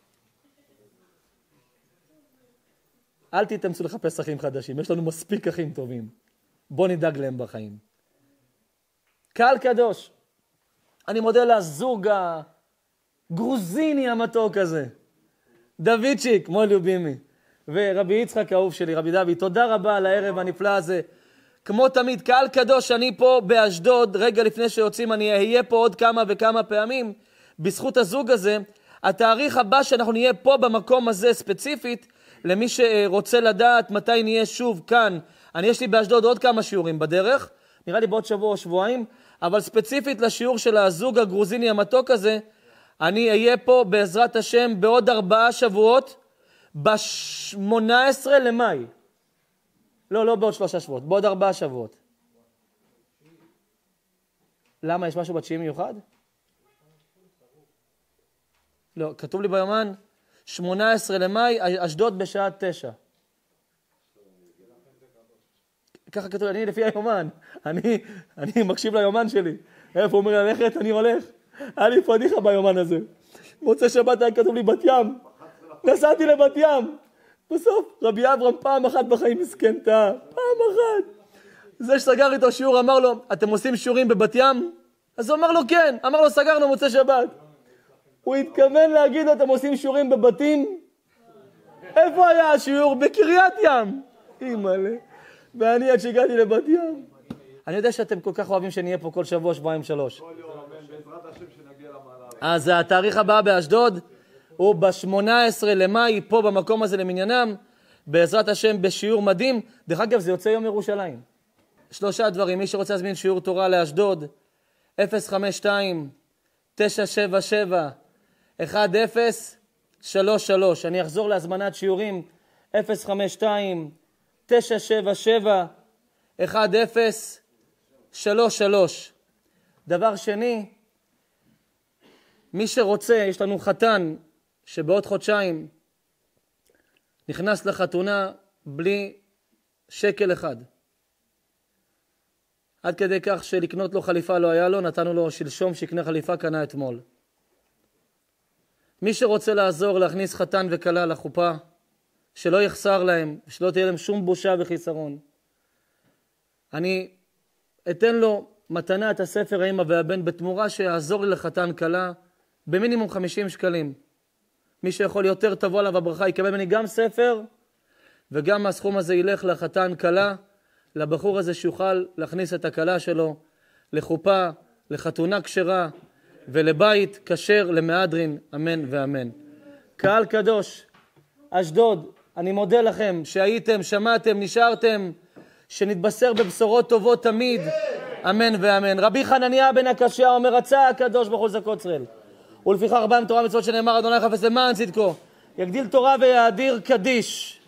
A: אל תתאמצו לחפש אחים חדשים, יש לנו מספיק אחים טובים. בוא נדאג להם בחיים. קהל קדוש, אני מודה לזוג הגרוזיני המתוק הזה, דוידצ'יק, מול יובימי, ורבי יצחק האהוב שלי, רבי דוד, תודה רבה על הערב הנפלא הזה. כמו תמיד, קהל קדוש, אני פה באשדוד, רגע לפני שיוצאים, אני אהיה פה עוד כמה וכמה פעמים, בזכות הזוג הזה. התאריך הבא שאנחנו נהיה פה במקום הזה ספציפית, למי שרוצה לדעת מתי נהיה שוב כאן, אני יש לי באשדוד עוד כמה שיעורים בדרך, נראה לי בעוד שבוע או שבועיים, אבל ספציפית לשיעור של הזוג הגרוזיני המתוק הזה, אני אהיה פה בעזרת השם בעוד ארבעה שבועות, ב-שמונה עשרה למאי. לא, לא בעוד שלושה שבועות, בעוד ארבעה שבועות. למה? יש משהו בתשיעי מיוחד? לא, כתוב לי ביומן, שמונה עשרה למאי, אשדוד בשעה תשע. ככה כתוב, אני לפי היומן, אני, אני מקשיב ליומן שלי. איפה הוא אומר ללכת? אני הולך. היה לי פדיחה ביומן הזה. מוצא שבת היה כתוב לי בת ים. נסעתי לבת ים. בסוף רבי אברהם פעם אחת בחיים מסכנתה. פעם אחת. זה שסגר איתו שיעור אמר לו, אתם עושים שיעורים בבת ים? אז הוא אמר לו כן. אמר לו סגרנו מוצא שבת. הוא התכוון להגיד לו, אתם עושים שיעורים בבתים? איפה היה השיעור? בקריית ים. אימא'לה. ואני עד שהגעתי לבת ים. אני יודע שאתם כל כך אוהבים שנהיה פה כל שבוע, שבועיים, שלוש.
B: כל יום, בעזרת השם שנגיע למעלה.
A: אז התאריך הבא באשדוד הוא ב-שמונה עשרה למאי, פה במקום הזה למניינם, בעזרת השם בשיעור מדהים. דרך אגב, זה יוצא יום ירושלים. שלושה דברים, מי שרוצה להזמין שיעור תורה לאשדוד, אפס חמש שתיים תשע שבע שבע אחת אפס שלוש שלוש. אני אחזור להזמנת שיעורים, אפס חמש שתיים תשע שבע שבע אחת אפס שלוש שלוש. דבר שני, מי שרוצה, יש לנו חתן שבעוד חודשיים נכנס לחתונה בלי שקל אחד. עד כדי כך שלקנות לו חליפה לא היה לו, נתנו לו שלשום שיקנה חליפה, קנה אתמול. מי שרוצה לעזור להכניס חתן וקלה לחופה, שלא יחסר להם, שלא תהיה להם שום בושה וחיסרון, אני אתן לו מתנה את הספר האמא והבן בתמורה שיעזור לי לחתן קלה במינימום חמישים שקלים. מי שיכול יותר תבוא עליו הברכה, יקבל ממני גם ספר, וגם הסכום הזה ילך לחתן קלה, לבחור הזה שיוכל להכניס את הקלה שלו לחופה, לחתונה כשרה ולבית כשר למהדרין, אמן ואמן. קהל קדוש, אשדוד, אני מודה לכם שהייתם, שמעתם, נשארתם, שנתבשר בבשורות טובות תמיד, אמן ואמן. רבי חנניה בן הקשיא אומר, רצה הקדוש ברוך הוא לזכות ישראל, ולפיכך בהם תורה מצוות שנאמר, אדוני חפץ למען צדקו, יגדיל תורה ויאדיר קדיש.